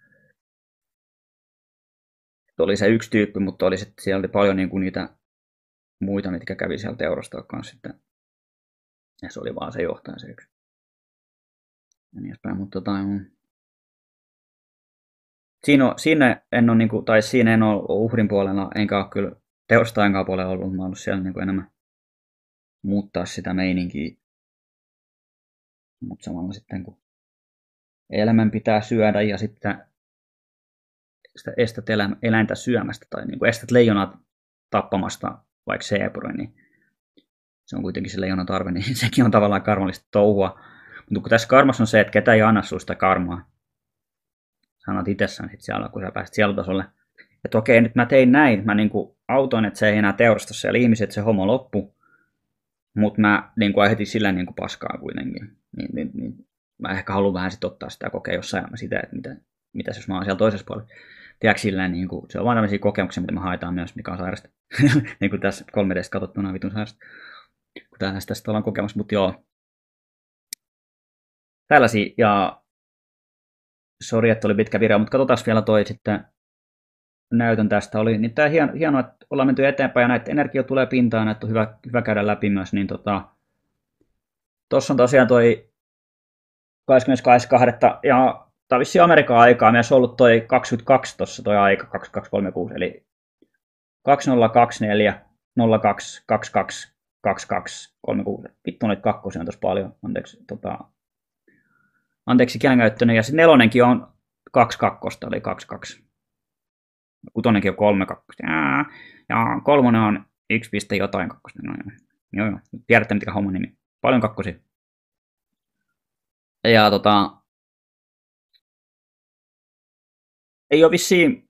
oli se yksi tyyppi, mutta oli sitten, siellä oli paljon niin kuin niitä muita, mitkä kävi siellä teurastaa kanssa sitten. Ja se oli vaan se johtaja se yksi. Ja niin edespäin, mutta siinä en ole uhrin puolella, enkä ole kyllä teurastajankaan puolella ollut, mä oon ollut siellä niin kuin enemmän muuttaa sitä meininkiä. Mutta samalla sitten kun elämän pitää syödä ja sitten estät eläintä syömästä tai niin kuin estät leijonaa tappamasta vaikka seepurin, niin se on kuitenkin se leijonan tarve, niin sekin on tavallaan karmallista touhua. Mutta kun tässä karmassa on se, että ketä ei anna sulle sitä karmaa. Sanot itsessään sit siellä, kun sä pääset sielutasolle. Että okei, nyt mä tein näin, mä niinku autoin, että se ei enää teurasta siellä ihmiset, se homo loppu. Mutta mä niinku aiheutin sillä niinku paskaa kuitenkin. Niin, mä ehkä haluan vähän sit ottaa sitä kokea jossain elämä sitä, että mitä jos mä oon siellä toisessa puolella. Tiedätkö silleen, niinku, se on vaan tämmöisiä kokemuksia, mitä me haetaan myös, mikä on sairasta. Niin kuin tässä 3D:stä katsottuna vitun sairasta. Kun tästä ollaan kokemassa, mutta joo. Tällaisia, ja sori, että oli pitkä video, mutta katsotaan vielä toi sitten näytön tästä. Oli niin tää hienoa, että ollaan menty eteenpäin ja näitä energia tulee pintaan, että on hyvä käydä läpi myös. Niin tossa on tosiaan toi 22.2. ja tää on vissiin Amerikan aikaa. Meillä on ollut toi 22 tossa toi aika, 2236, eli 2024 02 22 22 36. Vittu noita kakkosia on tossa paljon, anteeksi käännöittänyt, ja sitten nelonenkin on 22, eli 22. Kutonenkin on 32. Ja kolmonen on 1 piste jotain kakkosta. No, joo. Tiedätte mitkä homman nimi. Paljon kakkosia. Ja ei ole vissiin,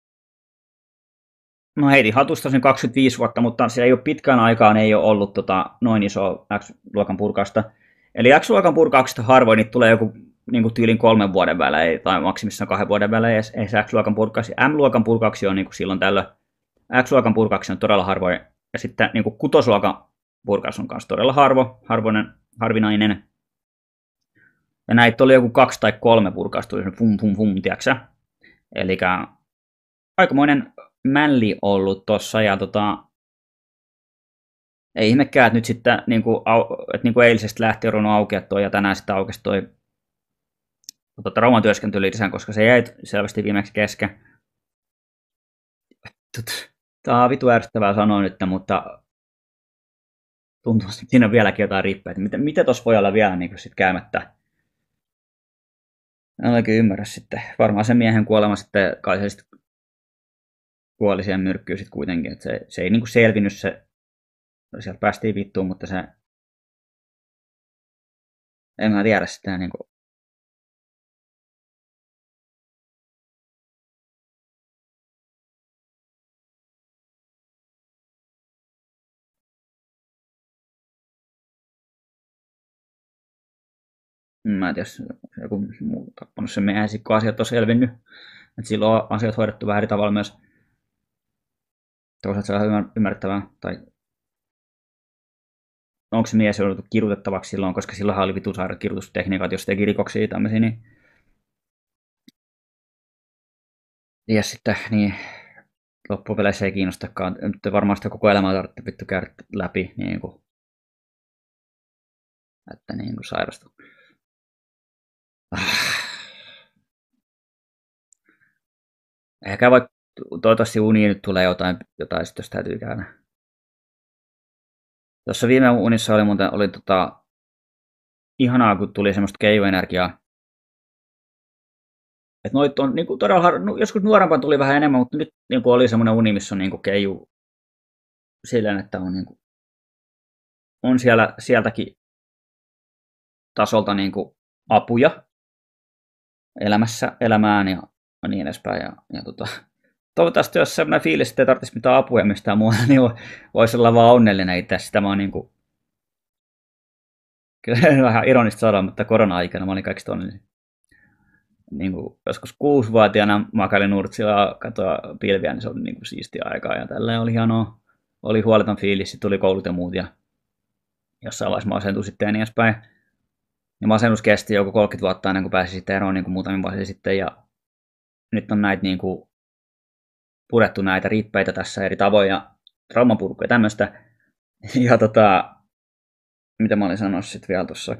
no heitin hatusta sen 25 vuotta, mutta siellä ei ole pitkään aikaan ei ole ollut noin iso X-luokan purkausta. Eli X-luokan purkauksista harvoin niitä tulee joku niin tyylin 3 vuoden välein tai maksimissaan 2 vuoden välein. Ei se X-luokan purkauksia. M-luokan purkauksia on niin kuin silloin tällöin. X-luokan purkauksia on todella harvoin. Ja sitten niin kuin 6-luokan purkaus on myös todella harvinainen. Ja näitä oli joku 2 tai 3 purkausta, tuli fum, tiiäksä. Eli aikamoinen mälli ollut tossa. Ja ei ihmekään, että nyt sitten niin kuin eilisestä lähtien on ruvennut aukeaa toi ja tänään sitten aukesi toi rauhantyöskentely lisään, koska se jäi selvästi viimeksi kesken. Tämä on vitu ärsyttävää sanoa nyt, mutta tuntuu, että siinä on vieläkin jotain rippeitä. Miten tuossa voi olla vielä niin sit käymättä? En oikein ymmärrä sitten. Varmaan sen miehen kuolema sitten kai se sitten kuoli siihen myrkkyyn sitten kuitenkin. Että se ei niin kuin selvinnyt se. Sieltä päästiin vittuun, mutta se. En mä tiedä sitä niin kuin. Mä en tiedä, jos joku muu tappanut sen miehen, kun asiat on selvinnyt. Että silloin on asiat hoidettu vähän eri tavalla myös. Toisaalta se on ihan ymmärrettävää. Tai onko se mies jouduttu kidutettavaksi silloin, koska silloinhan oli vitun sairaat kidutustekniikat, jos teki rikoksia tämmöisiä. Niin. Ja sitten niin loppupeleissä ei kiinnostakaan. Nyt varmaan sitä koko elämää tarvitse vittu käydä läpi. Niin kuin, että niin kuin sairastuu. Ehkä vaikka toivottavasti uniin nyt tulee jotain sitten jos täytyy käydä. Tuossa viime unissa oli ihanaa, kun tuli semmoista keijuenergiaa. Että noit on niin kuin todella joskus nuorempaan tuli vähän enemmän, mutta nyt niin kuin oli semmoinen uni, missä on niin kuin keiju silleen, että on, niin kuin, on sieltäkin tasolta niin kuin apuja elämään ja niin edespäin. Ja toivottavasti jos sellainen fiilis, että ei tarvitsisi mitään apuja mistään muuta, niin voisi olla vaan onnellinen itse. Sitä mä oon niin kuin, kyllä vähän ironista sanoa, mutta korona-aikana mä olin kaikista onnellinen. Niin kuin joskus 6-vuotiaana makailin nurtsilla katoa pilviä, niin se oli niin kuin siistiä aikaa ja tälleen oli hienoa. Oli huoleton fiilis, sitten tuli koulut ja muut ja jossain vaiheessa masentuin sitten ja niin edespäin. Ja masennus kesti joku 30 vuotta ennen kuin pääsi sitten eroon niin kuin muutamia vuosia sitten ja nyt on näitä niin kuin purettu näitä rippeitä tässä eri tavoin ja traumapurku ja tämmöistä. Ja mitä mä olin sanossa sitten vielä tuossa.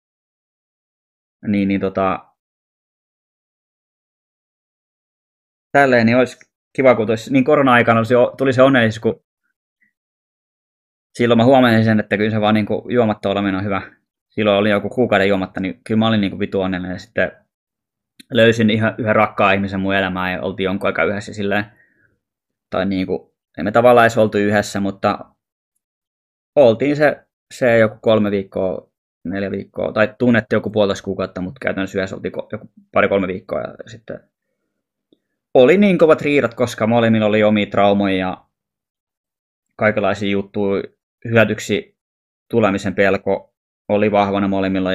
Tälleen, niin olisi kiva, kun niin korona-aikana tuli se onnellisuus, kun silloin mä huomasin sen, että kyllä se vaan niin kuin juomatta oleminen on hyvä. Silloin oli joku kuukauden juomatta, niin kyllä mä olin niin kuin vitu onnellinen. Ja sitten löysin ihan yhden rakkaan ihmisen mun elämään ja oltiin jonkun aikaa yhdessä silleen. Tai niin kuin, emme tavallaan edes oltu yhdessä, mutta oltiin se joku 3 viikkoa, 4 viikkoa, tai tunnettiin joku 1,5 kuukautta, mutta käytännössä yhdessä oltiin joku 2-3 viikkoa ja sitten oli niin kovat riidat, koska molemmilla oli omia traumoja ja kaikenlaisia juttuja, hyötyksi tulemisen pelko oli vahvana molemmilla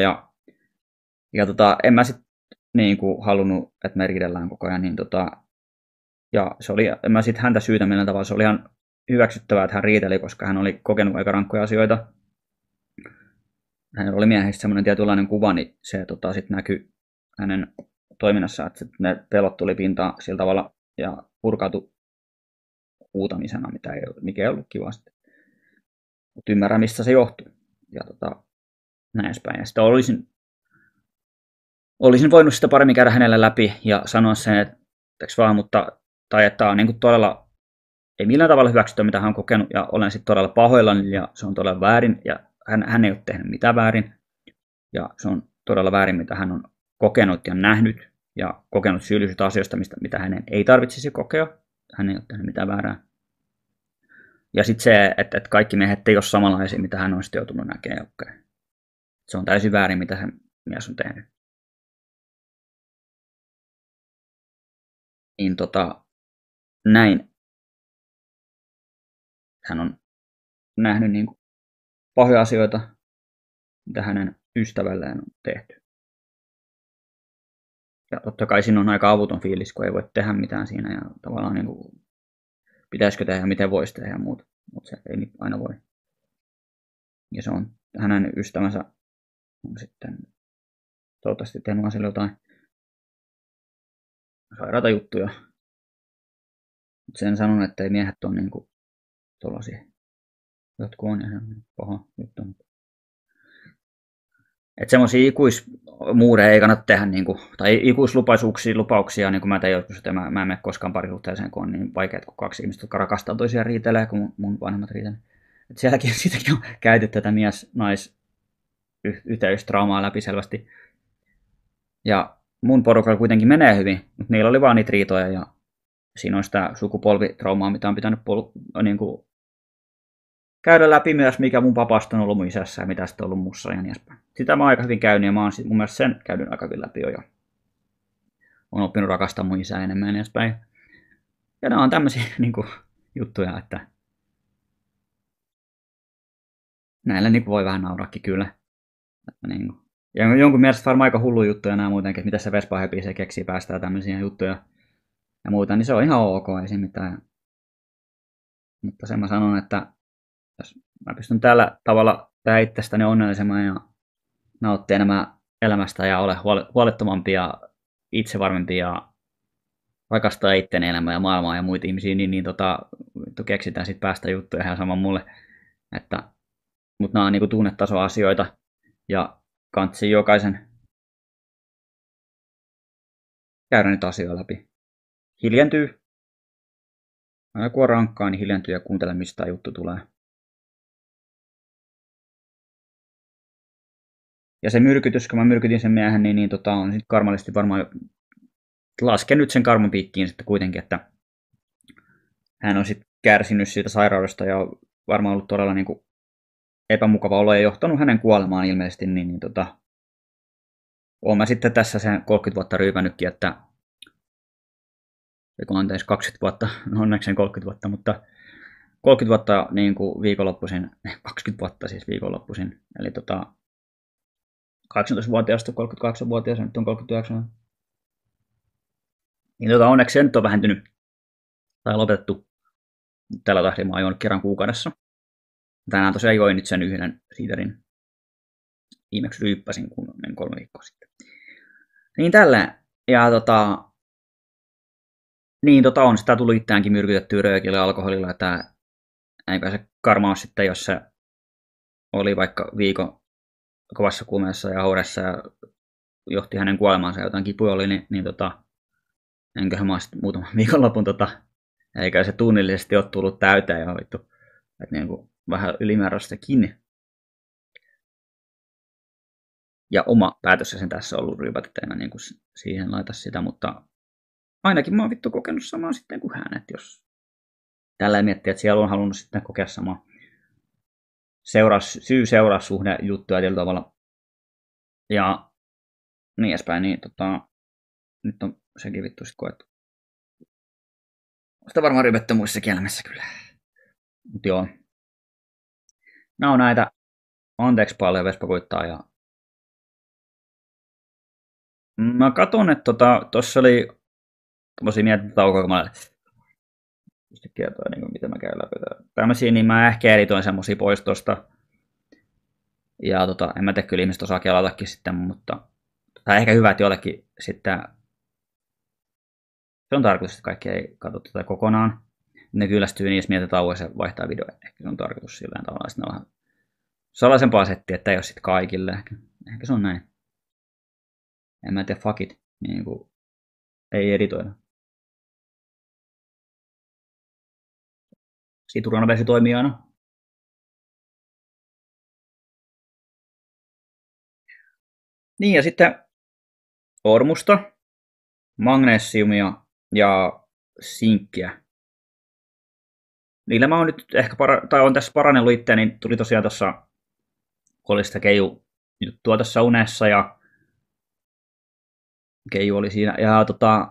en mä sitten niin halunnut, että me riidellään koko ajan, niin ja se oli, en mä sitten häntä syytä millään tavalla, se oli ihan hyväksyttävää, että hän riiteli, koska hän oli kokenut aika rankkoja asioita. Hänellä oli miehistä semmoinen tietynlainen kuva, niin se sitten näkyi hänen toiminnassa, että ne pelot tuli pintaan sillä tavalla ja purkautui huutamisena, mikä ei ollut kiva sitten. Mutta ymmärrän, mistä se johtuu. Ja näin edespäin. Ja sitten olisin voinut sitä paremmin käydä hänelle läpi ja sanoa sen, että tämä on niin kuin todella, ei millään tavalla hyväksytty, mitä hän on kokenut, ja olen sitten todella pahoillani, ja se on todella väärin, ja hän ei ole tehnyt mitään väärin, ja se on todella väärin, mitä hän on kokenut ja nähnyt, ja kokenut syyllisyyttä asioista, mitä hänen ei tarvitsisi kokea. Hän ei ole tehnyt mitään väärää. Ja sitten se, että kaikki miehet ei ole samanlaisia, mitä hän on sitten joutunut näkemään. Okay. Se on täysin väärin, mitä se mies on tehnyt. Niin näin. Hän on nähnyt niin kuin pahoja asioita, mitä hänen ystävälleen on tehty. Ja totta kai siinä on aika avuton fiilis, kun ei voi tehdä mitään siinä ja tavallaan niin kuin, pitäisikö tehdä, miten voisi tehdä ja muuta, mutta se ei aina voi. Ja se on hänen ystävänsä on sitten toivottavasti tehnyt asialle jotain sairaata juttuja. Mutta sen sanon, että ei miehet ole niin kuin tuollaisia. Jotkut on ja se on paha juttu. Että semmoisia ikuismuureja ei kannata tehdä, niin kuin, tai lupauksia, niin kuin mä tein joskus, että mä en mene koskaan parisuhteeseen, kun on niin vaikeaa, kun 2 ihmistä, jotka rakastaa toisiaan, riitelee, kun mun vanhemmat riitelee. Että siitäkin on käyty tätä mies-nais-yhteystraumaa läpi selvästi. Ja mun porukalla kuitenkin menee hyvin, mutta niillä oli vaan niitä riitoja, ja siinä on sitä sukupolvitraumaa, mitä on pitänyt niin kuin käydä läpi myös, mikä mun papasta on ollut mun isässä ja mitä sitten on ollut mussa ja niin edespäin. Sitä mä oon aika hyvin käynyt ja mä oon mun mielestä sen käynyt aika hyvin läpi jo. Oon oppinut rakastaa mun isää enemmän ja niin edespäin. Ja nämä on tämmöisiä niin kuin, juttuja, että näillä niin voi vähän nauraakin kyllä. Että, niin kuin. Ja jonkun mielestä varmaan aika hullu juttuja nämä muutenkin, että mitä se Vespa Happy se keksii päästää tämmöisiä juttuja ja muuta, niin se on ihan ok, ei siinä mitään. Mutta sen mä sanon, että jos mä pystyn tällä tavalla tehdä itsestäni onnellisemman ja nauttia enemmän elämästä ja ole huolettomampi ja itsevarmempi ja rakastaa itteen elämää ja maailmaa ja muita ihmisiä, niin keksitään sitten päästä juttuja ihan sama mulle. Mutta nämä on niinku tunnetasoasioita ja kansi jokaisen käydä niitä asioita läpi. Hiljentyy. Aina kun on rankkaa, niin hiljentyy ja kuuntele, mistä juttu tulee. Ja se myrkytys, kun mä myrkytin sen miehen, niin on sitten karmallisesti varmaan laskenut sen karman piikkiin sitten kuitenkin, että hän on sitten kärsinyt siitä sairaudesta ja varmaan ollut todella niin kuin epämukava olo ja johtanut hänen kuolemaan ilmeisesti, olen mä sitten tässä sen 30 vuotta ryypännytkin, että anteeksi 20 vuotta, no onneksi sen 30 vuotta, mutta 30 vuotta niin kuin viikonloppuisin, 20 vuotta siis viikonloppuisin, eli 18-vuotiaasta 38-vuotias, nyt on 39. Niin onneksi se nyt on vähentynyt tai lopetettu. Tällä tahdilla mä oon juonut kerran kuukaudessa. Tänään tosiaan join nyt sen yhden siiderin. Viimeksi ryyppäsin kun 3 viikkoa sitten. Niin tällä. Ja Niin, on sitä tullut itseäänkin myrkytettyä röökillä alkoholilla, että eikä se karmaus sitten, jos se oli vaikka viikon kovassa kuumeessa ja hauressa ja johti hänen kuolemaansa, jotain kipuja oli, enköhän mä sitten muutaman viikonlopun, eikä se tunnillisesti ole tullut täyteen ja vittu, että niin kuin vähän ylimääräistäkin. Ja oma päätös sen tässä on ollut ryypät, että en niin kuin siihen laita sitä, mutta ainakin mä oon vittu kokenut samaa sitten kuin hän, että jos tällä miettii, että siellä on halunnut sitten kokea samaa syy-seuraussuhde juttuja tietyllä tavalla ja niin edespäin, niin nyt on sekin vittu sit koettu. Sitä varmaan ryypettä muissakin elämässä kyllä. Mut joo. Nää on näitä anteeksi paljon Vespa kuittaa ja mä katon, että tossa oli tommosia mietintätaukoja, kun mä pystyn kertoa, niin miten mä käyn läpi. Tämmösiä, niin mä ehkä editoin semmosia pois tosta. Ja en mä tiedä, kyllä ihmiset osaa kelatakin sitten, mutta tai ehkä hyvä, että jollekin sitten se on tarkoitus, että kaikki ei katso tätä kokonaan. Ne kyllästyy niissä mietintätauoissa ja vaihtaa videoja. Ehkä se on tarkoitus sillä tavalla. Sitten on vähän salaisempaa settiä, että ei ole sitten kaikille. Ehkä se on näin. En mä tiedä, fuck it. Niin kuin, ei editoida. Sitruunavesi toimii aina. Niin ja sitten ormusta, magnesiumia ja sinkkiä. Niillä mä oon nyt ehkä, tai on tässä parannellut itseäni, niin tuli tosiaan tuossa, kun oli sitä keiju juttua tässä unessa ja keiju oli siinä. Ja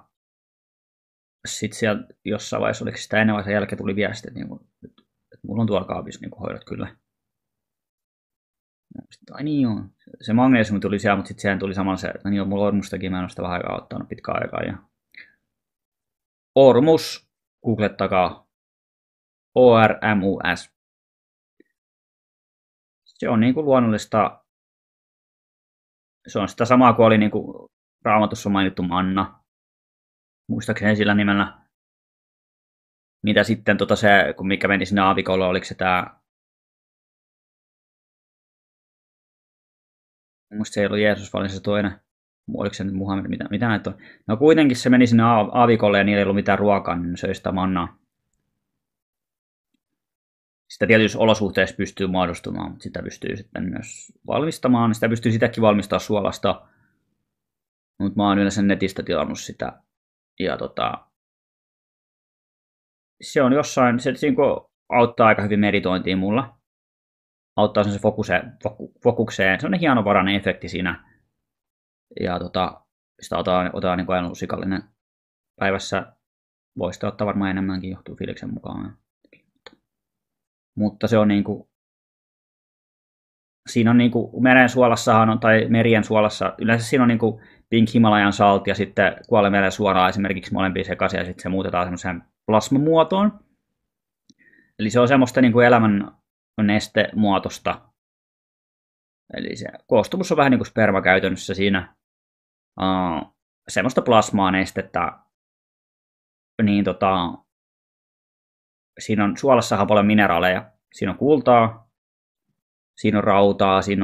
sit siellä jossain vaiheessa, oliko sitä ennen vaiheessa jälkeen tuli viesti, että, että mulla on tuolla kaapissa hoidot kyllä. Sitten, ai niin joo, se magnesiumi tuli siellä, mutta sitten siihen tuli samalla se, että niin on mulla ormustakin, mä en ole sitä vähän aikaa ottanut pitkään aikaa. Ja ormus, googlettakaa, ORMUS. Se on niinku luonnollista, se on sitä samaa kuin oli niinku Raamatussa mainittu manna, muistaakseni sillä nimellä. Mitä sitten se, kun mikä meni sinne aavikolle, oliko se tää, musta se ei ollut Jeesus, vaan se toinen, oliko se nyt Muhammed, mitä näitä on. No kuitenkin se meni sinne aavikolle ja niillä ei ollut mitään ruokaa, niin ne söi sitä mannaa. Sitä tietyissä olosuhteissa pystyy muodostumaan, mutta sitä pystyy sitten myös valmistamaan. Sitä pystyy sitäkin valmistaa suolasta, mutta mä oon yleensä netistä tilannut sitä. Ja se on jossain, se auttaa aika hyvin meditointiin mulla. Auttaa sen fokukseen. Se on hienovarainen efekti siinä. Ja sitä otetaan niin ajan lusikallinen päivässä. Voisi ottaa varmaan enemmänkin, johtuu fiiliksen mukaan. Mutta se on niinku, siinä on niinku meren suolassahan on, tai merien suolassa, yleensä siinä on niinku Pink Himalajan salt ja sitten kuolemeren suoraa esimerkiksi molempia sekaisin ja sitten se muutetaan semmoiseen plasmamuotoon. Eli se on semmoista niinku elämän nestemuotosta. Eli se koostumus on vähän niin kuin sperma käytännössä siinä. Semmoista plasmaa nestettä. Niin siinä on suolassahan paljon mineraaleja. Siinä on kultaa, siinä on rautaa, siinä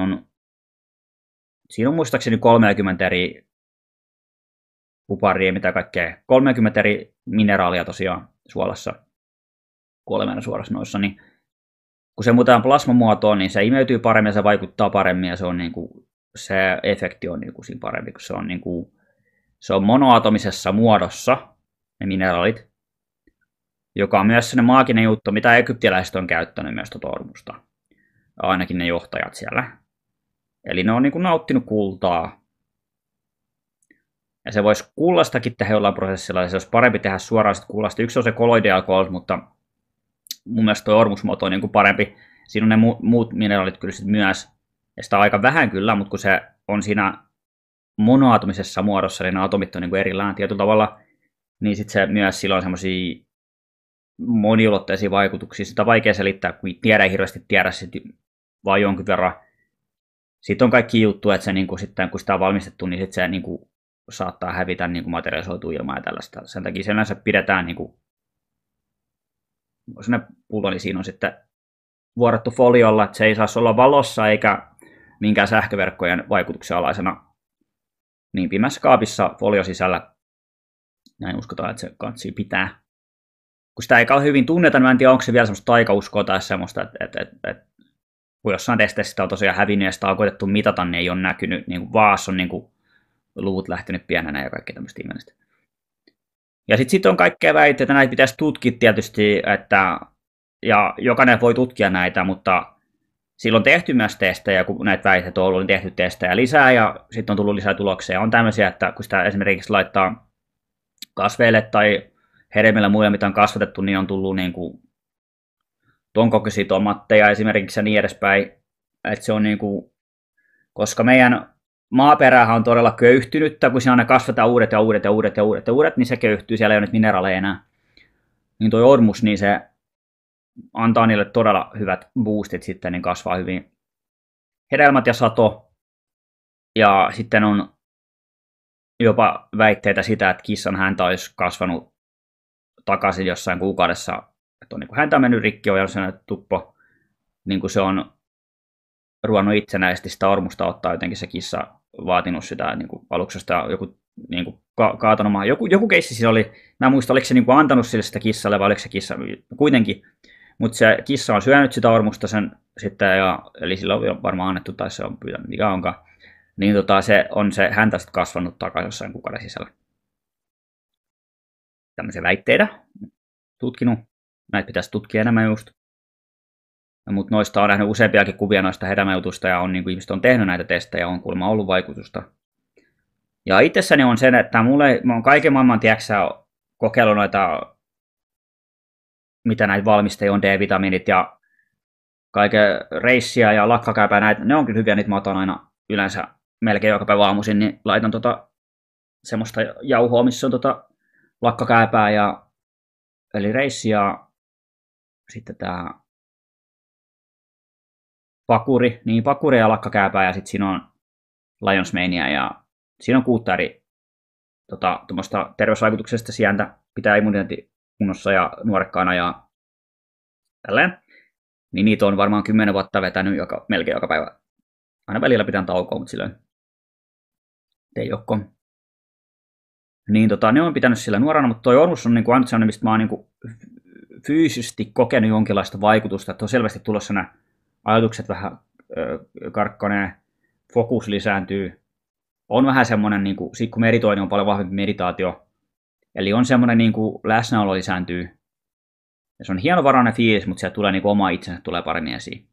on muistaakseni 30 eri kuparia, mitä kaikkea. 30 eri mineraalia tosiaan suolassa, kuoleminen suorassa noissa. Niin kun se muutetaan plasmamuotoon, niin se imeytyy paremmin ja se vaikuttaa paremmin ja se on niinku, se efekti on niinku siinä parempi, kun se on niinku, se on monoatomisessa muodossa, ne mineraalit, joka on myös sellainen maaginen juttu, mitä egyptiläiset on käyttänyt myös ormusta. Ainakin ne johtajat siellä. Eli ne on niinku nauttinut kultaa. Ja se voisi kullastakin tehdä jollain prosessilla, ja se olisi parempi tehdä suoraan sit kullasta. Yksi on se kolloidialkohol, mutta mun mielestä tuo ormusmuoto on niinku parempi. Siinä on ne muut mineraalit kyllä sit myös. Ja sitä on aika vähän kyllä, mutta kun se on siinä monoatomisessa muodossa, niin ne atomit on niinku erillään tietyllä tavalla, niin sitten se myös sillä on semmoisia moniulotteisia vaikutuksia. Sitä on vaikea selittää, kun ei hirveästi tiedä sit vaan jonkin verran. Sitten on kaikki juttuja, että se niinku, sitten kun sitä on valmistettu, niin sitten se niinku, saattaa hävitä niin kuin materialisoitua ilmaa ja tällaista. Sen takia sellaisen pidetään niin kuin, pullo, niin siinä on sitten vuorattu foliolla, että se ei saa olla valossa eikä minkään sähköverkkojen vaikutuksen alaisena niin pimeässä kaapissa folio sisällä. Näin uskotaan, että se kansi pitää. Kun sitä ei kauhean hyvin tunneta, niin en tiedä, onko se vielä semmoista taikauskoa tai semmoista, että kun jossain testeissä sitä on tosiaan hävinnyt ja sitä on koetettu mitata, niin ei ole näkynyt, niin kuin vaas on niin kuin luvut lähtenyt pienenä ja kaikkea tämmöistä ihmeellistä. Ja sitten on kaikkea väitteitä, näitä pitäisi tutkia tietysti, ja jokainen voi tutkia näitä, mutta silloin on tehty myös testejä, kun näitä väitteitä on ollut, niin tehty testejä lisää, ja sitten on tullut lisää tuloksia. On tämmöisiä, että kun sitä esimerkiksi laittaa kasveille tai hedelmillä muille, mitä on kasvatettu, niin on tullut niin kuin ton kokoisia tomatteja esimerkiksi ja niin edespäin. Että se on niin kuin, koska meidän maaperähän on todella köyhtynyttä, kun siinä aina kasvataan uudet ja uudet ja uudet ja uudet ja uudet, niin se köyhtyy, siellä ei ole nyt mineraaleja enää. Niin toi ormus, niin se antaa niille todella hyvät boostit sitten, niin kasvaa hyvin hedelmät ja sato. Ja sitten on jopa väitteitä sitä, että kissan häntä olisi kasvanut takaisin jossain kuukaudessa, että on niin kuin häntä on mennyt rikki, on sellainen tuppo, niin kuin se on ruvennut itsenäisesti sitä ormusta ottaa, jotenkin se kissa vaatinut sitä niin kuin aluksesta ja joku niin kuin kaatanut maahan. Joku keissi siinä oli, mä en muista, oliko se niin kuin antanut sille sitä kissalle vai oliko se kissa kuitenkin, mutta se kissa on syönyt sitä ormusta sen sitten, eli sillä on varmaan annettu tai se on pyytänyt, mikä onkaan, niin se on se häntä sitten kasvanut takaisin jossain kuukauden sisällä. Tämmöisiä väitteitä tutkinut, näitä pitäisi tutkia enemmän just. Mutta noista on nähnyt useampiakin kuvia noista hedelmäjutusta ja niin ihmiset on tehnyt näitä testejä ja on kuulemma ollut vaikutusta. Ja itsessäni on sen, että mä oon kaiken maailman kokeillut noita, mitä näitä valmisteja on, D-vitamiinit ja kaiken reissiä ja lakkakääpää, näitä, ne on kyllä hyviä, niitä mä otan aina yleensä melkein joka päivä aamuisin, niin laitan semmoista jauhoa, missä on lakkakääpää eli reissi ja sitten tää pakuri ja lakkakääpää ja sitten siinä on Lions Mania ja siinä on 6 eri tuommoista terveysvaikutuksesta sientä, pitää immuniteetti kunnossa ja nuorekkaana ja tälleen. Niin niitä on varmaan 10 vuotta vetänyt melkein joka päivä. Aina välillä pitää taukoa, mutta silloin ei olekaan. Niin ne on pitänyt sillä nuorana, mutta toi ormus on niin kuin sellainen, mistä mä oon niin kuin fyysisesti kokenut jonkinlaista vaikutusta, että on selvästi tulossa nämä ajatukset vähän karkkanee, fokus lisääntyy. On vähän semmoinen, niin kuin, kun meditointi on paljon vahvempi meditaatio, eli on semmoinen niin kuin läsnäolo lisääntyy. Ja se on hienovarainen fiilis, mutta sieltä tulee niin kuin oma itsensä tulee paremmin esiin.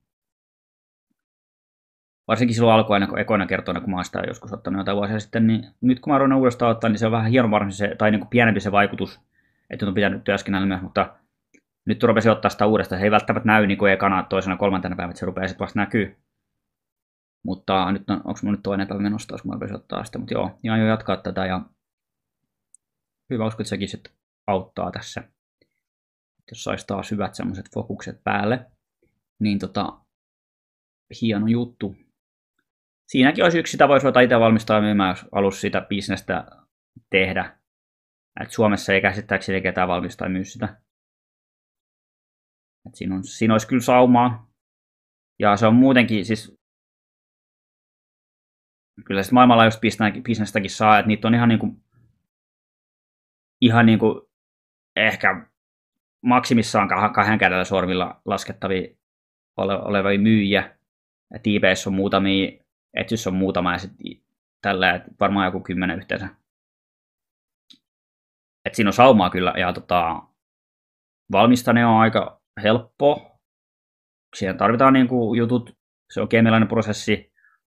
Varsinkin silloin alkuaina, ekoina kertoina, kun mä oon sitä joskus ottanut jotain vuosia sitten, niin nyt kun mä oon uudestaan ottaa, niin se on vähän hienovarainen tai niin kuin pienempi se vaikutus, että on pitänyt työskennellä myös, mutta nyt rupesin ottaa sitä uudestaan. Se ei välttämättä näy niin kuin ekana, toisena, kolmantena päivänä, että se rupeaa sitten vasta näkyy. Mutta nyt onko mun nyt toinen päivä menossa taas, kun mä rupesin ottaa sitä, mutta joo, ihan jo jatkaa tätä ja hyvä usko, että sekin sitten auttaa tässä. Jos saisi taas hyvät semmoiset fokukset päälle, niin hieno juttu. Siinäkin olisi yksi, sitä voisi ruveta itse valmistaa myymään, jos halusi sitä bisnestä tehdä. Et Suomessa ei käsittääkseni ketään valmistaa myy sitä. Et siinä olisi kyllä saumaa. Ja se on muutenkin, siis kyllä sitten maailmanlaajuista bisnestäkin saa, että niitä on ihan niinku ehkä maksimissaan 2 kädellä sormilla laskettavia olevia myyjiä. Et eBayssä on muutamia, Etsyssä on muutama ja sitten tällä varmaan joku 10 yhteensä. Et siinä on saumaa kyllä ja valmistaminen on aika helppo. Siihen tarvitaan niinku jutut, se on kemiallinen prosessi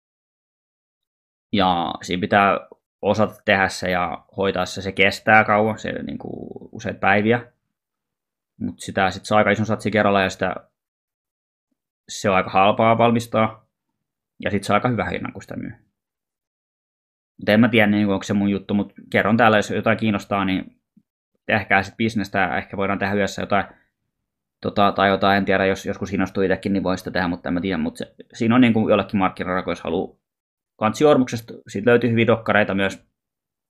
ja siinä pitää osata tehdä se ja hoitaa se kestää kauan, se niinku useita päiviä. Mutta sitä sitten saa aika ison satsi kerralla ja se on aika halpaa valmistaa. Ja sitten saa aika hyvä hinnan, kun sitä myy. Mutta en mä tiedä, niin onko se mun juttu, mutta kerron täällä, jos jotain kiinnostaa, niin tehkää sitten bisnestä. Ehkä voidaan tehdä yhdessä jotain, tai jotain, en tiedä, jos joskus innostuu itsekin, niin voi sitä tehdä, mutta en mä tiedä. Mutta siinä on niin kuin jollekin markkinarako, jos haluaa kansiormuksesta. Siitä löytyy hyviä dokkareita myös.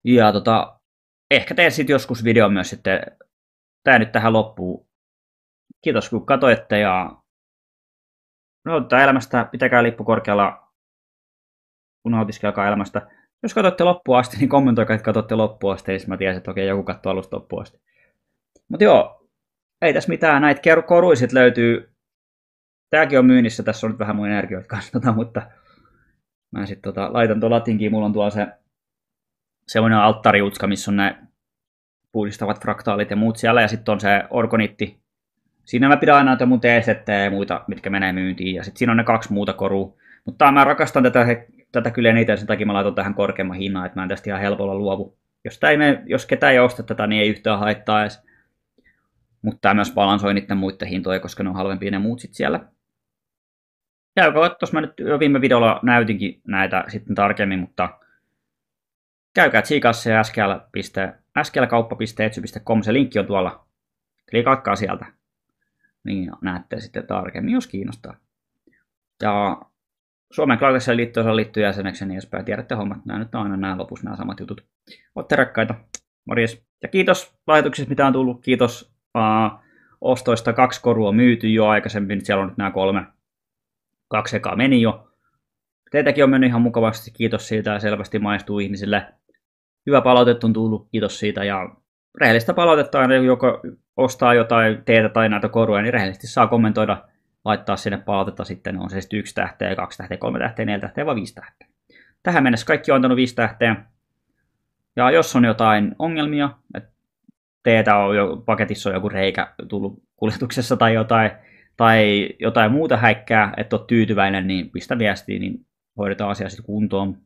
Ja ehkä teen sitten joskus video myös sitten. Tää nyt tähän loppuun. Kiitos kun katoitte ja nautitaan elämästä, pitäkää lippu korkealla, kun nautiskelkaa elämästä. Jos katsotte loppuun asti, niin kommentoikaa, että katsotte loppuun asti, niin mä tiesin, että okei, joku katsoo alusta loppuun asti. Mutta joo, ei tässä mitään. Näitä koruisit löytyy. Tääkin on myynnissä, tässä on nyt vähän mun energioita kanssa, mutta mä sitten laitan tuon latinkiin. Mulla on tuolla se semmoinen alttariutska, missä on nämä puhdistavat fraktaalit ja muut siellä, ja sitten on se orgonitti. Siinä mä pidän aina näitä mun teesettejä ja muita, mitkä menee myyntiin, ja sitten siinä on ne 2 muuta korua. Mutta mä rakastan tätä kyllä eniten, sen takia mä laitan tähän korkeamman hinnan, että mä en tästä ihan helpolla luovu. Jos ketään ei osta tätä, niin ei yhtään haittaa edes. Mutta tämä myös balansoi niiden muiden hintoja, koska ne on halvempia ne muut sitten siellä. Käykää katsoa, mä nyt jo viime videolla näytinkin näitä sitten tarkemmin, mutta käykää tsiikassa ja sklkauppa.etsy.com, se linkki on tuolla. Klikatkaa sieltä, niin näette sitten tarkemmin, jos kiinnostaa. Ja Suomen Clarkson liittyy jäseneksi ja niin edespäin. Tiedätte hommat, nämä nyt on aina nämä lopussa nämä samat jutut. Olette rakkaita. Morjes. Ja kiitos lahjoituksista, mitä on tullut. Kiitos ostoista. 2 korua on myyty jo aikaisemmin. Siellä on nyt nämä 3. 2 ekaa meni jo. Teitäkin on mennyt ihan mukavasti. Kiitos siitä ja selvästi maistuu ihmisille. Hyvä palautetta on tullut. Kiitos siitä. Ja rehellistä palautetta aina, joko ostaa jotain teetä tai näitä koruja, niin rehellisesti saa kommentoida. Laittaa sinne palautetta sitten, on se sitten 1 tähteä, 2 tähteä, 3 tähteä, 4 tähteä vai 5 tähteä. Tähän mennessä kaikki on antanut 5 tähteä. Ja jos on jotain ongelmia, että teetä on jo, paketissa on joku reikä tullut kuljetuksessa tai jotain muuta häikkää, että olet tyytyväinen, niin pistä viestiä, niin hoidetaan asia sitten kuntoon.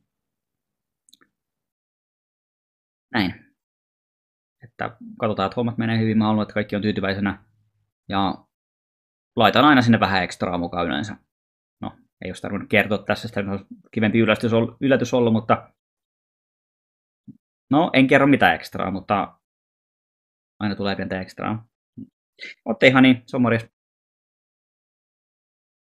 Näin. Että katsotaan, että hommat menee hyvin, mä haluan, että kaikki on tyytyväisenä. Ja laitan aina sinne vähän ekstraa mukaan yleensä. No, ei olisi tarvinnut kertoa tässä, sitä olisi kivempi yllätys ollut, mutta no, en kerro mitään ekstraa, mutta aina tulee pientä ekstraa. Ootte ihan niin, se on morjes.